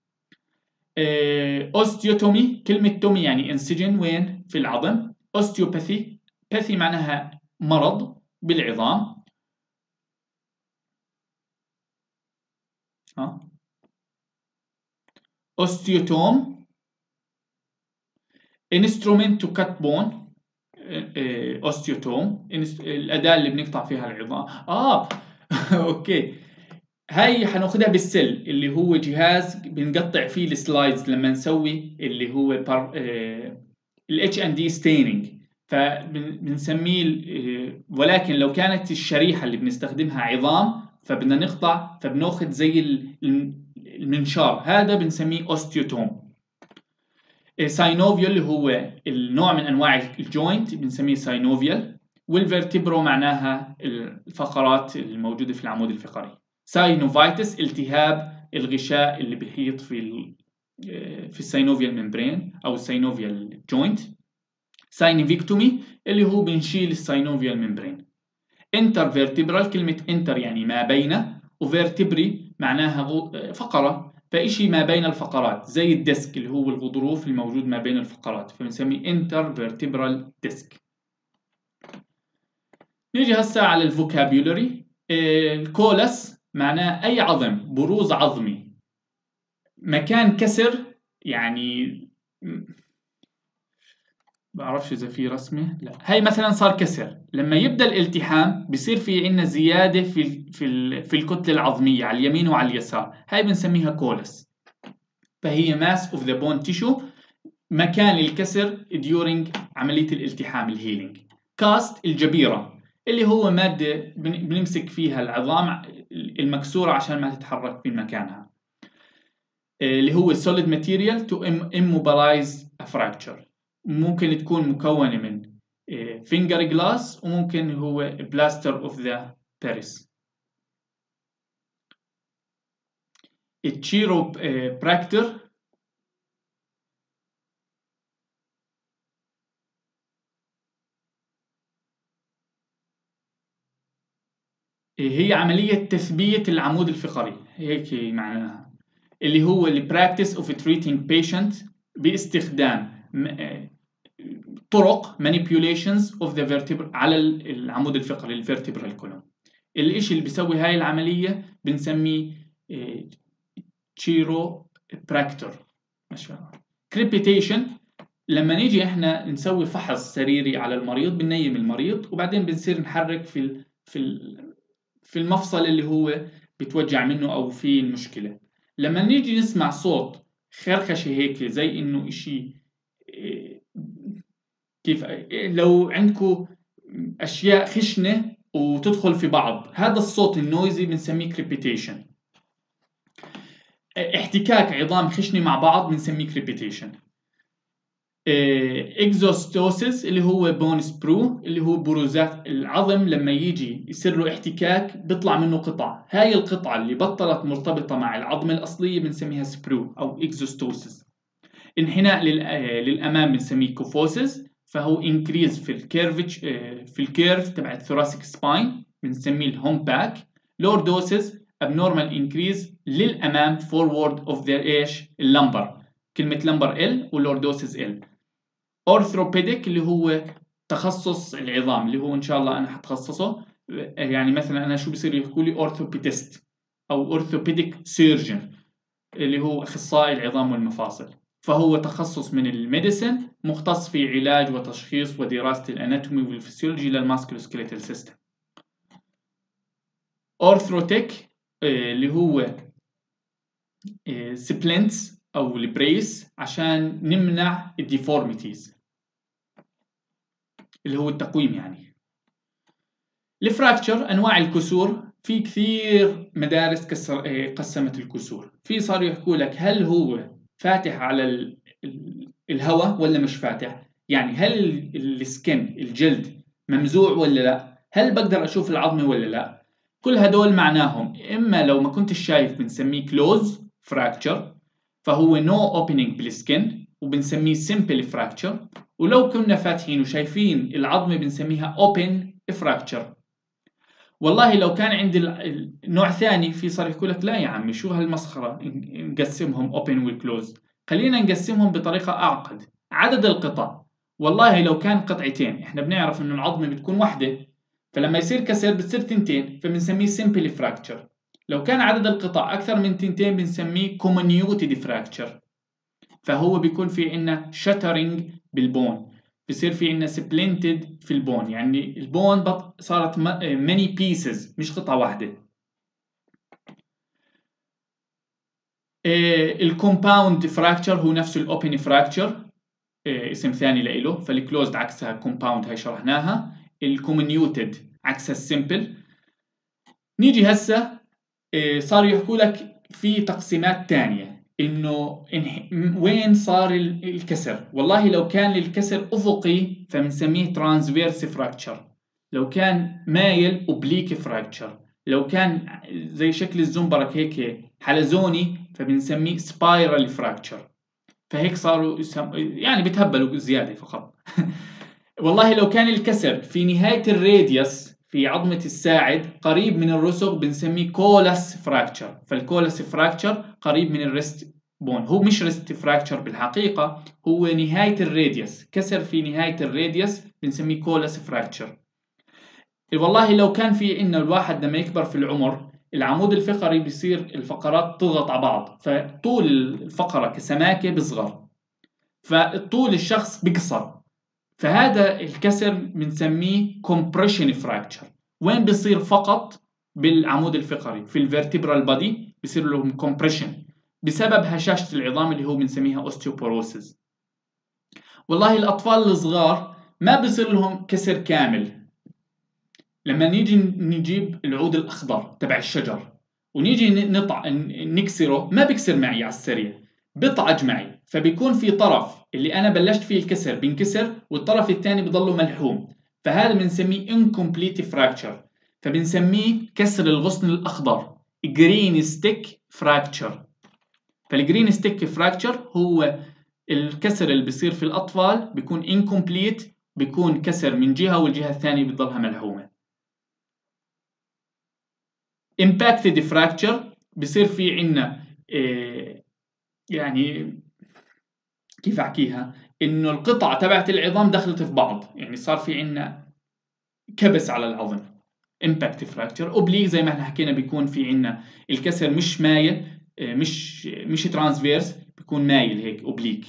أوستيوتومي، كلمة تومي يعني انسجن وين؟ في العظم. أوستيوباثي، باثي معناها مرض بالعظام. أوستيوتوم، instrument to cut bone. أوستيوتوم الأداة اللي بنقطع فيها العظام. أوكي، هاي حناخدها بالسل اللي هو جهاز بنقطع فيه السلايدز لما نسوي اللي هو ال H&D staining فبنسميه. ولكن لو كانت الشريحة اللي بنستخدمها عظام فبدنا نقطع فبناخد زي المنشار، هذا بنسميه أوستيوتوم. ساينوفيال اللي هو النوع من أنواع الجوينت بنسميه ساينوفيال. والفيرتبرو معناها الفقرات الموجودة في العمود الفقري. ساينوفايتس التهاب الغشاء اللي بيحيط في الساينوفيال ممبرين أو الساينوفيال جوينت. ساينوفيكتومي اللي هو بنشيل الساينوفيال ممبرين. انترفيرتبرال، كلمة انتر يعني ما بين، وفيرتبري معناها فقرة، فإشي ما بين الفقرات زي الديسك اللي هو الغضروف الموجود ما بين الفقرات فبنسميه انترفيرتبرال ديسك. نيجي هسه على الفوكابيولري. الكولس معناه أي عظم، بروز عظمي، مكان كسر يعني بعرفش إذا في رسمة. لا، هاي مثلا صار كسر. لما يبدأ الالتحام بصير في عندنا زيادة في الكتلة العظمية على اليمين وعلى اليسار، هاي بنسميها كولس. فهي mass of the bone tissue مكان الكسر during عملية الالتحام الهيلينج. كاست الجبيرة اللي هو مادة بنمسك فيها العظام المكسورة عشان ما تتحرك في مكانها، اللي هو solid material to immobilize a fracture. ممكن تكون مكونة من finger glass وممكن هو plaster of the Paris. التشيروبراكتر هي عملية تثبيت العمود الفقري، هيك معناها، اللي هو practice of treating patient باستخدام طرق manipulations of the vertebra على العمود الفقري vertebral column. الإشي اللي بيسوي هاي العملية بنسميه تشيروبراكتور. crepitation لما نيجي احنا نسوي فحص سريري على المريض، بننيم المريض وبعدين بنصير نحرك في المفصل اللي هو بتوجع منه او في المشكله. لما نيجي نسمع صوت خرخشه هيك زي انه اشي كيف لو عندكم اشياء خشنه وتدخل في بعض، هذا الصوت النويزي بنسميه كريبيتيشن. احتكاك عظام خشنه مع بعض بنسميه كريبيتيشن. اكزوستوسيس اللي هو بون سبرو، اللي هو بروزات العظم لما يجي يصير له احتكاك بيطلع منه قطع، هاي القطعة اللي بطلت مرتبطة مع العظم الأصلية بنسميها سبرو أو اكزوستوسيس. انحناء للأمام بنسميه كوفوسيس، فهو انكريز في الكيرف تبع الثوراسيك سباين بنسميه الهومباك. لوردوسيس abnormal increase للأمام forward of the ايش اللمبر، كلمة لمبر ال ولوردوسيس ال. اورثوبيديك اللي هو تخصص العظام، اللي هو ان شاء الله انا حتخصصه. يعني مثلا انا شو بصير يحكوا لي اورثوبيدست او اورثوبيديك سيرجن، اللي هو اخصائي العظام والمفاصل. فهو تخصص من الميديسن مختص في علاج وتشخيص ودراسة الاناتومي والفسيولوجي للماسكولوسكيليتال سيستم. اورثروتيك اللي هو سبلنتس او البريس عشان نمنع الديفورميتيز اللي هو التقويم. يعني الفراكتشر انواع الكسور، في كثير مدارس قسمت الكسور. في صاروا يحكوا لك هل هو فاتح على الهواء ولا مش فاتح، يعني هل السكن الجلد ممزوع ولا لا، هل بقدر اشوف العظمه ولا لا. كل هدول معناهم اما لو ما كنتش شايف بنسميه كلوز فراكتشر، فهو نو اوبننج بالسكن وبنسميه سمبل فراكتشر. ولو كنا فاتحين وشايفين العظمه بنسميها اوبن فراكتشر. والله لو كان عندي نوع ثاني، في صار يقول لك لا يا عمي شو هالمسخره نقسمهم اوبن وكلوز، خلينا نقسمهم بطريقه اعقد. عدد القطع، والله لو كان قطعتين احنا بنعرف انه العظمه بتكون واحده، فلما يصير كسر بتصير تنتين فبنسميه سمبل فراكتشر. لو كان عدد القطع اكثر من تنتين بنسميه كومنيوتد فراكتشر، فهو بيكون في عندنا شاترينج بالبون، بصير في عندنا سبلنتد في البون، يعني البون صارت ماني بيسز مش قطعة واحدة. الكومباوند فراكتشر هو نفسه الاوبن فراكتشر، اسم ثاني لإله. فالكلوزد عكسها كومباوند، هاي شرحناها. الكومنيوتد عكسها السمبل. نيجي هسه صار يحكوا لك في تقسيمات تانية انه وين صار الكسر. والله لو كان الكسر افقي فبنسميه ترانسفيرس فراكتشر، لو كان مايل اوبليك فراكتشر، لو كان زي شكل الزنبرك هيك حلزوني فبنسميه سبايرال فراكتشر. فهيك صاروا يعني بتهبلوا زياده فقط. والله لو كان الكسر في نهايه الراديوس في عظمة الساعد قريب من الرسغ بنسميه كولس فراكتشر. فالكولس فراكتشر قريب من الريست بون، هو مش ريست فراكتشر بالحقيقة، هو نهاية الراديوس، كسر في نهاية الراديوس بنسميه كولس فراكتشر. والله لو كان في إنه الواحد لما يكبر في العمر العمود الفقري بيصير الفقرات تضغط على بعض، فطول الفقرة كسماكة بيصغر، فالطول الشخص بيقصر. فهذا الكسر بنسميه compression fracture. وين بيصير؟ فقط بالعمود الفقري، في الفيرتبرال بادي بيصير لهم compression بسبب هشاشة العظام اللي هو بنسميها osteoporosis. والله الأطفال الصغار ما بيصير لهم كسر كامل. لما نيجي نجيب العود الأخضر تبع الشجر ونيجي نكسره، ما بيكسر معي على السريع، بيطعج معي، فبيكون في طرف اللي أنا بلشت فيه الكسر بينكسر والطرف الثاني بضله ملحوم، فهذا بنسميه incomplete fracture، فبنسميه كسر الغصن الأخضر green stick fracture. فالجرين ستيك فراكتشر هو الكسر اللي بيصير في الأطفال بيكون incomplete، بيكون كسر من جهة والجهة الثانية بتضلها ملحومة. impacted fracture بيصير في عنا يعني كيف أحكيها، إنه القطع تبعت العظام دخلت في بعض، يعني صار في عنا كبس على العظم. impact fracture oblique زي ما احنا حكينا بيكون في عنا الكسر مش مايل، مش ترانسفيرس، بيكون مايل هيك اوبليك.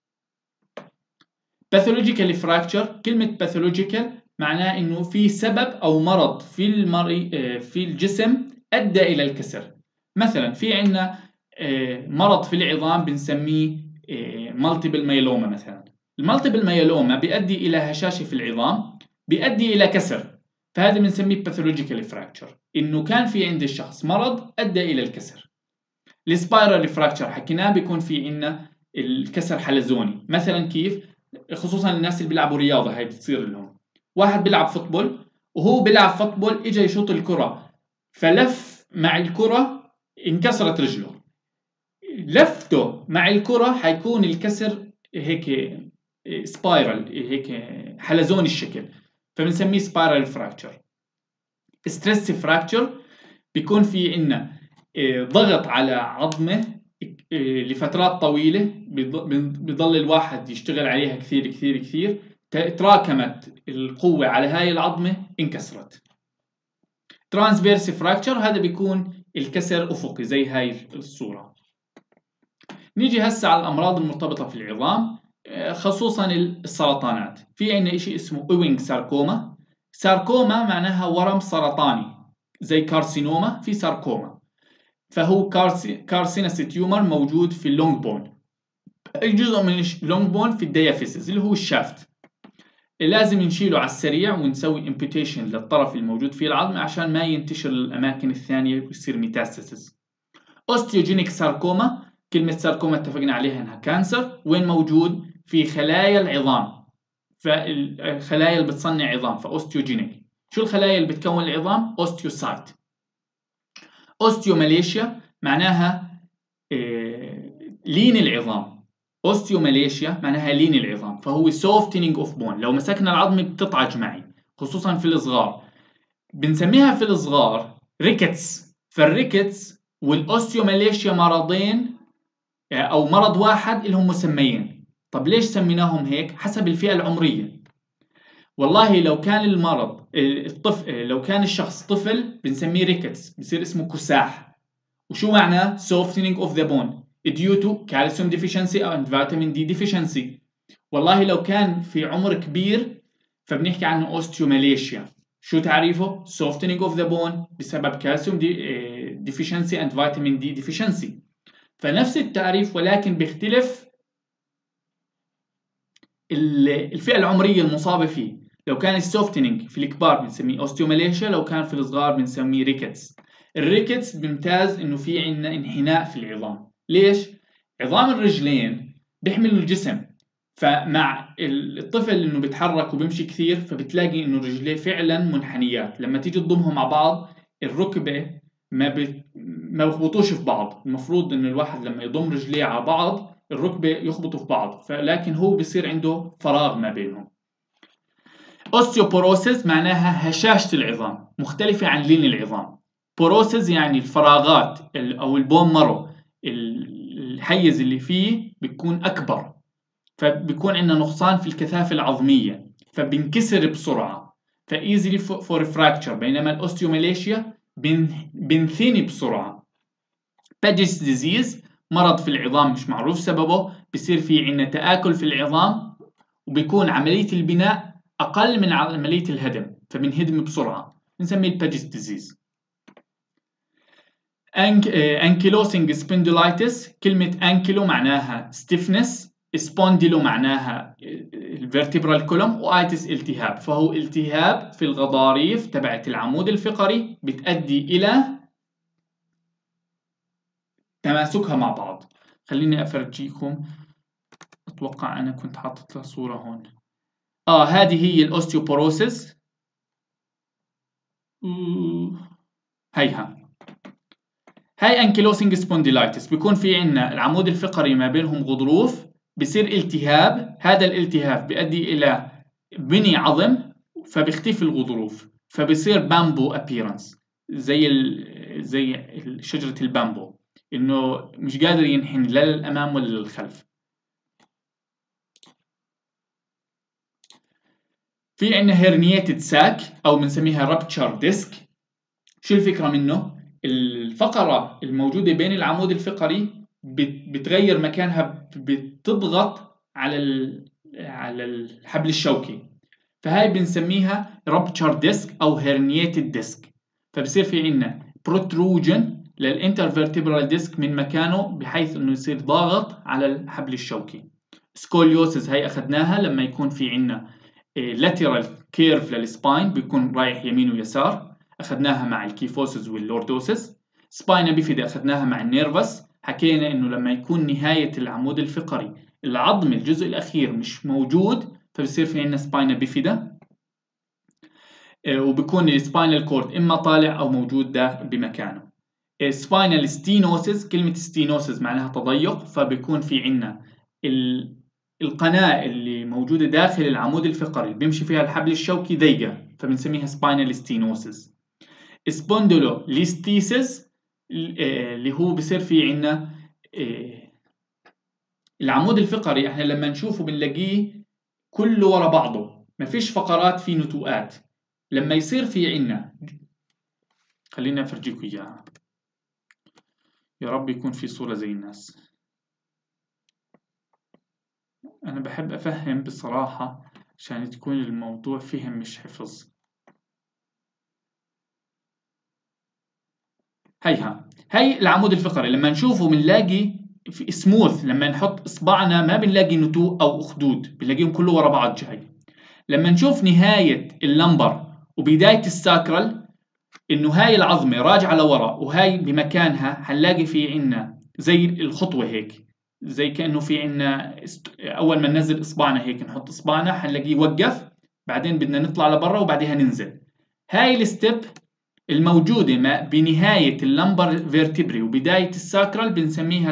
pathological fracture، كلمة pathological معناه إنه في سبب أو مرض في الجسم أدى إلى الكسر. مثلا في عنا مرض في العظام بنسميه multiple myeloma. مثلا المالتيبل مايلوما بيؤدي إلى هشاشة في العظام، بيؤدي إلى كسر، فهذا بنسميه pathological fracture، إنه كان في عند الشخص مرض أدى إلى الكسر. السبايرال فراكتشر حكيناه بيكون في عنا الكسر حلزوني. مثلا كيف؟ خصوصا الناس اللي بيلعبوا رياضة هاي بتصير لهم، واحد بيلعب فوتبول وهو بيلعب فوتبول اجى يشوط الكرة فلف مع الكرة انكسرت رجله، لفته مع الكرة حيكون الكسر هيك سبايرال، هيك حلزوني الشكل، فبنسميه سبايرال فراكتشر. ستريس فراكتشر بيكون في عنا ضغط على عظمة لفترات طويلة، بيضل الواحد يشتغل عليها كثير كثير كثير، تراكمت القوة على هاي العظمة انكسرت. ترانسفيرس فراكتشر هذا بيكون الكسر أفقي زي هاي الصورة. نيجي هسه على الأمراض المرتبطة في العظام، خصوصا السرطانات. في عنا إشي اسمه إوينغ ساركوما. ساركوما معناها ورم سرطاني زي كارسينوما، في ساركوما، فهو كارسينس تيومر موجود في اللونج بون. أي جزء من اللونج بون في الديافيسز اللي هو الشافت، لازم نشيله على السريع ونسوي امبوتيشن للطرف الموجود فيه العظم عشان ما ينتشر للأماكن الثانية ويصير ميتاستاسيس. أوستيوجينيك ساركوما، كلمة ساركوما اتفقنا عليها إنها كانسر، وين موجود؟ في خلايا العظام، فالخلايا اللي بتصنع عظام، فأوستيوجينيك. شو الخلايا اللي بتكون العظام؟ أوستيوسايت. أوستيوماليشيا معناها لين العظام، أوستيوماليشيا معناها لين العظام، فهو softening of bone، لو مسكنا العظم بتطعج معي، خصوصا في الصغار. بنسميها في الصغار ريكتس. فالريكتس والأوستيوماليشيا مرضين أو مرض واحد لهم مسميين. طب ليش سميناهم هيك؟ حسب الفئة العمرية. والله لو كان المرض الطفل، لو كان الشخص طفل بنسميه ريكتس، بصير اسمه كساح. وشو معناه؟ softening of the bone due to calcium deficiency and vitamin D deficiency. والله لو كان في عمر كبير فبنحكي عنه osteomalacia. شو تعريفه؟ softening of the bone بسبب calcium deficiency and vitamin D deficiency. فنفس التعريف ولكن بيختلف الفئة العمرية المصابة فيه. لو كان السوفتنينج في الكبار بنسميه اوستيوماليشيا، لو كان في الصغار بنسميه ريكتس. الريكتس بيمتاز انه في عندنا انحناء في العظام. ليش؟ عظام الرجلين بيحملوا الجسم، فمع الطفل انه بيتحرك وبيمشي كثير فبتلاقي انه رجليه فعلا منحنيات، لما تيجي تضمهم مع بعض الركبة ما بيخبطوش في بعض. المفروض انه الواحد لما يضم رجليه على بعض الركبة يخبطوا في بعض، لكن هو بيصير عنده فراغ ما بينهم. أوستيوبوروسيس معناها هشاشة العظام، مختلفة عن لين العظام. بوروسيس يعني الفراغات أو البون مارو، الحيز اللي فيه بيكون أكبر، فبيكون عندنا نقصان في الكثافة العظمية فبنكسر بسرعة، فإيزلي فور فراكتشر. بينما الأوستيوماليشيا بنثني بسرعة. باجيس ديزيز مرض في العظام مش معروف سببه، بصير في عندنا تآكل في العظام وبيكون عملية البناء أقل من عملية الهدم، فبنهدم بسرعة، بنسميه الباجيس ديزيز. أنكيلوسينج سبونديلايتس، كلمة أنكيلو معناها stiffness، سبونديلو معناها الفيرتبرال كولوم، وآيتس التهاب، فهو التهاب في الغضاريف تبعت العمود الفقري بتؤدي إلى تماسكها مع بعض. خليني أفرجيكم، أتوقع أنا كنت حاطط لها صورة هون. هذه هي الأوستيوبوروسيس، هيها هاي أنكيلوسينج سبونديلايتس، بيكون في عنا العمود الفقري ما بينهم غضروف، بصير التهاب، هذا الالتهاب بيؤدي إلى بني عظم فبيختفي الغضروف، فبصير بامبو أبيرنس، زي شجرة البامبو، إنه مش قادر ينحني لا للأمام ولا للخلف. في عنا هيرنياتد ساك أو بنسميها رابتشر ديسك. شو الفكرة منه؟ الفقرة الموجودة بين العمود الفقري بتغير مكانها، بتضغط على الحبل الشوكي، فهاي بنسميها rupture disc أو herniated disc. فبصير في عنا protrusion للانترفيرتبرال ديسك من مكانه بحيث انه يصير ضاغط على الحبل الشوكي. سكوليوسيس هاي أخذناها لما يكون في عنا lateral curve للسباين، بيكون رايح يمين ويسار، أخذناها مع الكيفوسيس واللوردوسيس. سباينا بيفيدا أخذناها مع النيرفس، حكينا إنه لما يكون نهاية العمود الفقري العظم الجزء الأخير مش موجود فبصير في عنا سباينا بيفيدا، وبيكون السباينال كورد إما طالع أو موجود بمكانه. سباينال ستينوسيس، كلمة ستينوسيس معناها تضيق، فبيكون في عنا القناة اللي موجودة داخل العمود الفقري اللي بيمشي فيها الحبل الشوكي ضيقة، فبنسميها سباينال ستينوسيس. سبوندولو ليستيسيس اللي هو بصير في عنا العمود الفقري احنا لما نشوفه بنلاقيه كله ورا بعضه، ما فيش فقرات فيه نتوءات. لما يصير في عنا، خليني افرجيكم اياها، يا رب يكون في صورة زي الناس. أنا بحب أفهم بصراحة عشان تكون الموضوع فهم مش حفظ. هي العمود الفقري لما نشوفه بنلاقي في سموث، لما نحط إصبعنا ما بنلاقي نتوء أو أخدود، بنلاقيهم كله ورا بعض جاي. لما نشوف نهاية اللمبر وبداية الساكرال إنه هاي العظمة راجعة لورا وهاي بمكانها، هنلاقي في عنا زي الخطوة هيك، زي كأنه في عنا أول ما ننزل إصبعنا هيك نحط إصبعنا هنلاقيه وقف، بعدين بدنا نطلع لبرا وبعدها ننزل. هاي الستيب الموجودة ما بنهاية اللمبر فيرتبري وبداية الساكرال بنسميها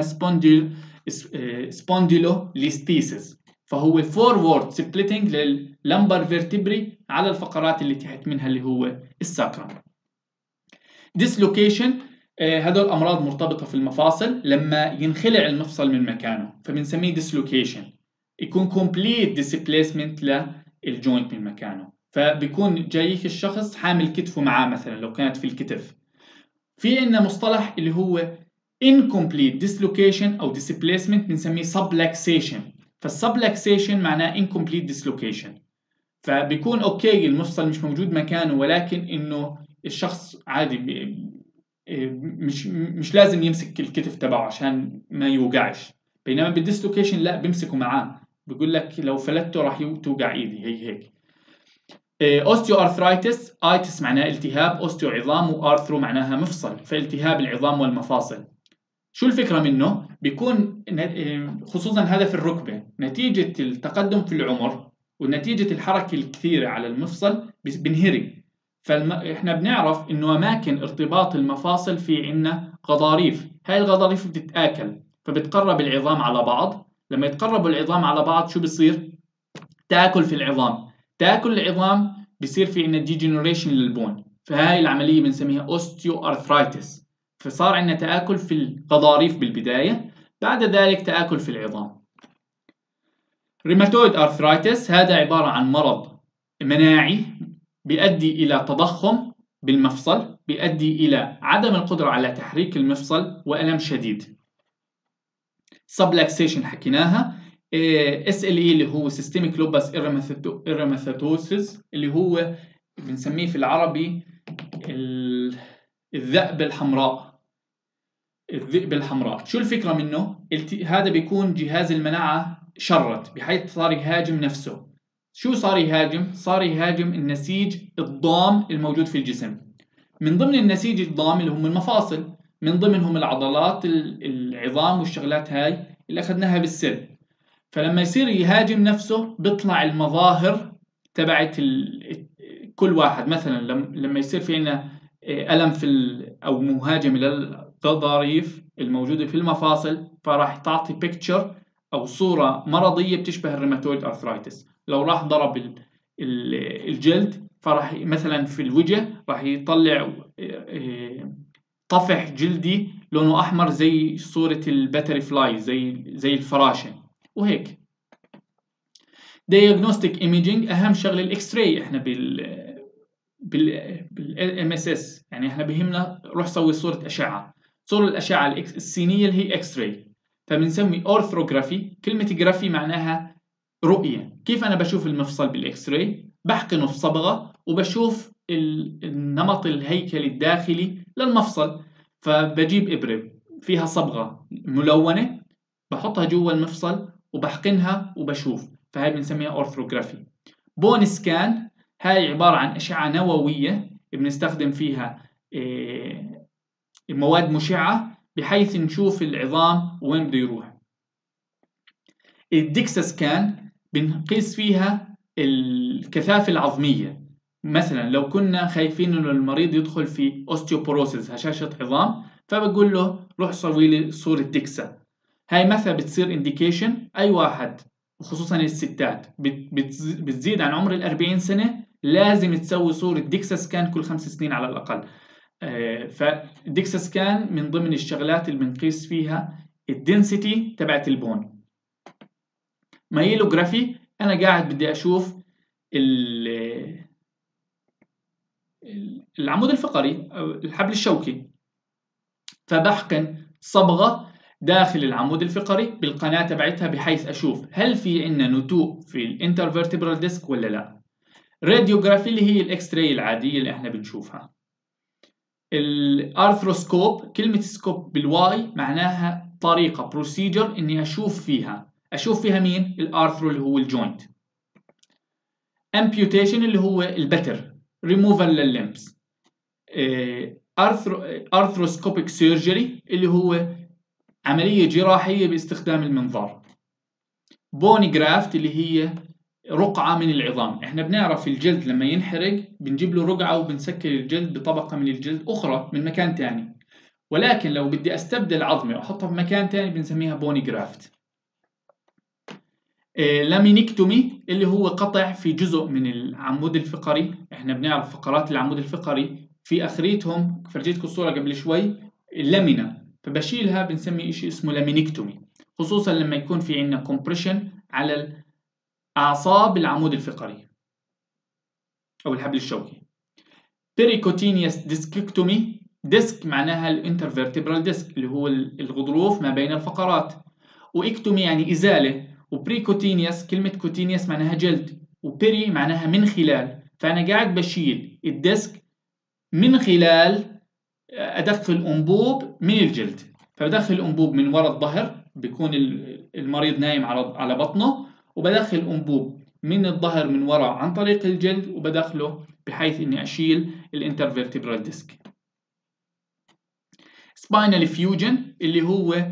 سبونديلو ليستيسيس، فهو فورورد سبليتنج لللمبر فيرتبري على الفقرات اللي تحت منها اللي هو الساكرال. ديسلوكيشن، هدول أمراض مرتبطة في المفاصل، لما ينخلع المفصل من مكانه فبنسميه ديسلوكيشن، يكون complete displacement للجوينت من مكانه، فبيكون جايك الشخص حامل كتفه معاه مثلا لو كانت في الكتف. في عندنا مصطلح اللي هو incomplete dislocation أو displacement بنسميه subluxation، فالسبلكسيشن معناه incomplete dislocation، فبيكون أوكي المفصل مش موجود مكانه ولكن إنه الشخص عادي مش لازم يمسك الكتف تبعه عشان ما يوقعش، بينما بالديسلوكيشن لا بيمسكه معاه، بيقول لك لو فلتته راح توقع ايدي هيك. اوستيو ارثرايتس، ايتس معناها التهاب، اوستيو عظام، وارثرو معناها مفصل، فالتهاب العظام والمفاصل. شو الفكرة منه؟ بيكون خصوصا هذا في الركبة نتيجة التقدم في العمر ونتيجة الحركة الكثيرة على المفصل بنهري. فاحنا بنعرف انه اماكن ارتباط المفاصل في عنا غضاريف، هاي الغضاريف بتتآكل فبتقرب العظام على بعض، لما يتقربوا العظام على بعض شو بصير؟ تآكل في العظام، تآكل العظام بصير في عنا ديجنريشن للبون، فهاي العملية بنسميها اوستيو ارثرايتس، فصار عندنا تآكل في الغضاريف بالبداية، بعد ذلك تآكل في العظام. ريماتويد أرثرايتس، هذا عبارة عن مرض مناعي بيؤدي إلى تضخم بالمفصل، بيؤدي إلى عدم القدرة على تحريك المفصل وألم شديد. سبلكسيشن حكيناها. SLE اللي هو Systemic Lupus Erythematosus اللي هو بنسميه في العربي الذئبة الحمراء. الذئبة الحمراء شو الفكرة منه؟ هذا بيكون جهاز المناعة شرد بحيث صار يهاجم نفسه. شو صار يهاجم؟ صار يهاجم النسيج الضام الموجود في الجسم. من ضمن النسيج الضام اللي هم المفاصل، من ضمنهم العضلات، العظام والشغلات هاي اللي أخذناها بالسل. فلما يصير يهاجم نفسه بيطلع المظاهر تبعت كل واحد. مثلا لما يصير في عنا ألم أو مهاجم للتضاريف الموجودة في المفاصل، فراح تعطي بيكتشر أو صورة مرضية بتشبه الروماتويد أرثرايتس. لو راح ضرب الجلد، فراح مثلا في الوجه راح يطلع طفح جلدي لونه أحمر زي صورة الباتري فلاي، زي الفراشة وهيك. diagnostic imaging أهم شغلة الإكس راي. إحنا بالMSS يعني إحنا بهمنا روح سوي صورة أشعة. صورة الأشعة السينية اللي هي إكس راي، فبنسمي أورثروغرافي. كلمة جرافي معناها رؤية. كيف أنا بشوف المفصل بالإكس راي؟ بحقنه في صبغة وبشوف النمط الهيكلي الداخلي للمفصل. فبجيب إبرة فيها صبغة ملونة، بحطها جوا المفصل وبحقنها وبشوف، فهي بنسميها أورثروغرافي. بون سكان هاي عبارة عن أشعة نووية بنستخدم فيها مواد مشعة بحيث نشوف العظام وين بده يروح. الديكسا سكان بنقيس فيها الكثافة العظمية. مثلا لو كنا خايفين انه المريض يدخل في اوستيوبوروسيس، هشاشة عظام، فبقول له روح سوي لي صورة ديكسا. هاي متى بتصير انديكيشن؟ اي واحد وخصوصا الستات بتزيد عن عمر 40 سنة لازم تسوي صورة ديكسا سكان كل 5 سنين على الأقل. فالديكسا سكان من ضمن الشغلات اللي بنقيس فيها الدنسيتي تبعت البون. مايلوجرافي أنا قاعد بدي أشوف العمود الفقري أو الحبل الشوكي، فبحقن صبغة داخل العمود الفقري بالقناة تبعتها بحيث أشوف هل في عندنا نتوء في الانترفيرتبرال ديسك ولا لا. راديوغرافي اللي هي الإكس راي العادية اللي احنا بنشوفها. الارثروسكوب، كلمة سكوب بالواي معناها طريقة بروسيجر إني أشوف فيها مين؟ الارثرو اللي هو الجوينت. امبيوتيشن اللي هو البتر، ريموفال لللمبس. arthroscopic surgery اللي هو عملية جراحية باستخدام المنظار. بوني جرافت اللي هي رقعة من العظام. احنا بنعرف الجلد لما ينحرق بنجيب له رقعة وبنسكر الجلد بطبقة من الجلد أخرى من مكان تاني، ولكن لو بدي أستبدل عظمة وأحطها في مكان تاني بنسميها بوني جرافت. لامينيكتومي اللي هو قطع في جزء من العمود الفقري. احنا بنعرف فقرات العمود الفقري في اخريتهم، فرجيتكم الصورة قبل شوي، اللامينا، فبشيلها بنسمي شيء اسمه لامينيكتومي، خصوصا لما يكون في عندنا كومبريشن على اعصاب العمود الفقري او الحبل الشوكي. بيريكوتينيوس ديسككتومي، ديسك معناها الانترفيرتبرال ديسك اللي هو الغضروف ما بين الفقرات، واكتومي يعني ازاله، وبريكوتينيوس كلمة كوتينيوس معناها جلد، وبيري معناها من خلال. فأنا قاعد بشيل الديسك من خلال أدخل أنبوب من الجلد. فبدخل أنبوب من وراء الظهر، بيكون المريض نايم على بطنه، وبدخل أنبوب من الظهر من وراء عن طريق الجلد وبدخله بحيث إني أشيل الانترفيرتبرال ديسك. سباينال فيوجن اللي هو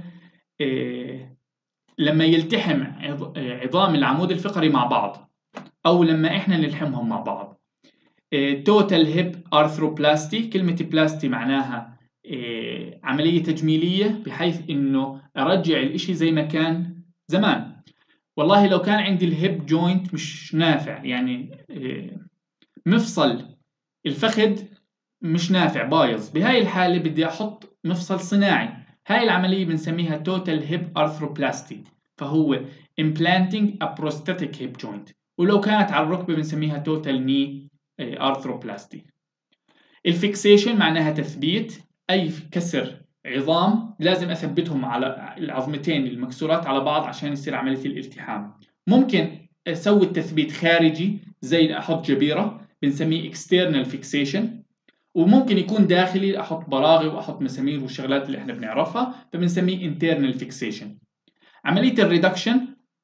لما يلتحم عظام العمود الفقري مع بعض، أو لما إحنا نلحمهم مع بعض. توتال هيب أرثروبلاستي، كلمة بلاستي معناها عملية تجميلية بحيث إنه أرجع الإشي زي ما كان زمان. والله لو كان عندي الهيب جوينت مش نافع، يعني مفصل الفخذ مش نافع بايظ، بهاي الحالة بدي أحط مفصل صناعي. هاي العملية بنسميها توتال هيب أرثروبلاستي، فهو implanting a prosthetic hip joint. ولو كانت على الركبة بنسميها توتال ني أرثروبلاستي. الفيكسيشن معناها تثبيت، أي كسر عظام لازم أثبتهم على العظمتين المكسورات على بعض عشان يصير عملية الالتحام. ممكن أسوي التثبيت خارجي زي أحط جبيرة بنسميه external fixation، وممكن يكون داخلي أحط براغي وأحط مسامير والشغلات اللي إحنا بنعرفها فبنسميه internal fixation. عملية الريدكشن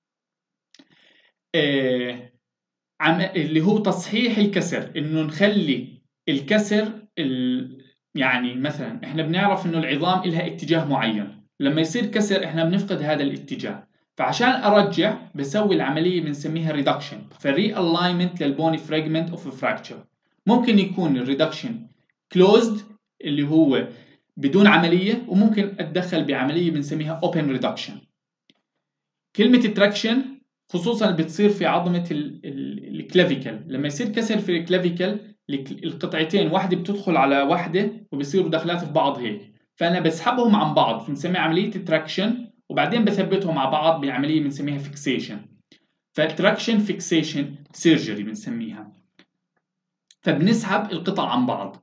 اللي هو تصحيح الكسر، إنه نخلي الكسر يعني مثلا إحنا بنعرف إنه العظام إلها اتجاه معين، لما يصير كسر إحنا بنفقد هذا الاتجاه، فعشان أرجع بسوي العملية بنسميها ريدكشن، فري alignment للبوني fragment of fracture. ممكن يكون الريدكشن closed اللي هو بدون عملية، وممكن أتدخل بعملية بنسميها open reduction. كلمة traction خصوصا بتصير في عظمة الكلافيكل، لما يصير كسر في الكلافيكل القطعتين واحدة بتدخل على واحدة وبيصيروا دخلات في بعض هيك، فأنا بسحبهم عن بعض بنسميها عملية تراكشن، وبعدين بثبتهم مع بعض بعملية بنسميها فيكسيشن، فالتراكشن فيكسيشن سيرجري بنسميها، فبنسحب القطع عن بعض.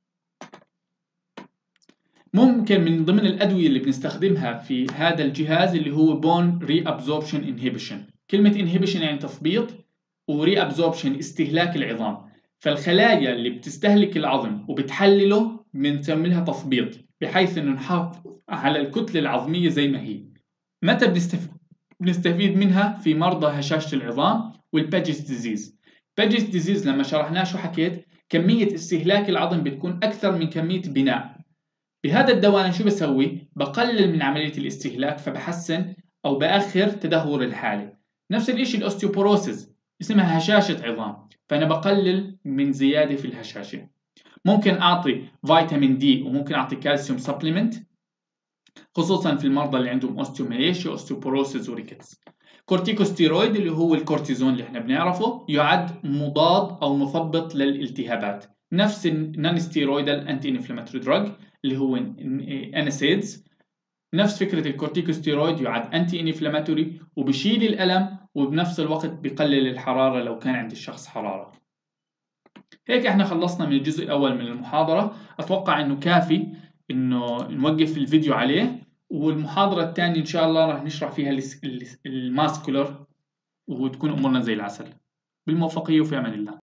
ممكن من ضمن الأدوية اللي بنستخدمها في هذا الجهاز اللي هو بون ري ابزوربشن انهبيشن. كلمة انهبيشن يعني تثبيط، وري ابزوربشن استهلاك العظام، فالخلايا اللي بتستهلك العظم وبتحلله بنسمي لها تثبيط، بحيث انه نحافظ على الكتلة العظمية زي ما هي. متى بنستفيد منها؟ في مرضى هشاشة العظام والباجيس ديزيز. باجيس ديزيز لما شرحناه شو حكيت؟ كمية استهلاك العظم بتكون أكثر من كمية بناء. بهذا الدواء أنا شو بسوي؟ بقلل من عملية الاستهلاك فبحسن أو بأخر تدهور الحالة. نفس الإشي الأوستيوبوروسيس اسمها هشاشة عظام، فأنا بقلل من زيادة في الهشاشة. ممكن أعطي فيتامين دي وممكن أعطي كالسيوم سبليمنت، خصوصا في المرضى اللي عندهم أوستيوميليشيا أوستيوبوروسيس وريكتس. كورتيكوستيرويد اللي هو الكورتيزون اللي احنا بنعرفه يعد مضاد أو مثبط للالتهابات، نفس النون ستيرويدال أنتي انفلاماتوري دراج اللي هو انسيدز. نفس فكرة الكورتيكوستيرويد يعد أنتي انفلاماتوري وبشيل الألم وبنفس الوقت بقلل الحرارة لو كان عند الشخص حرارة. هيك احنا خلصنا من الجزء الأول من المحاضرة، أتوقع إنه كافي إنه نوقف الفيديو عليه، والمحاضرة الثانية إن شاء الله راح نشرح فيها الماسكولر وتكون أمورنا زي العسل. بالموفقية وفي أمان الله.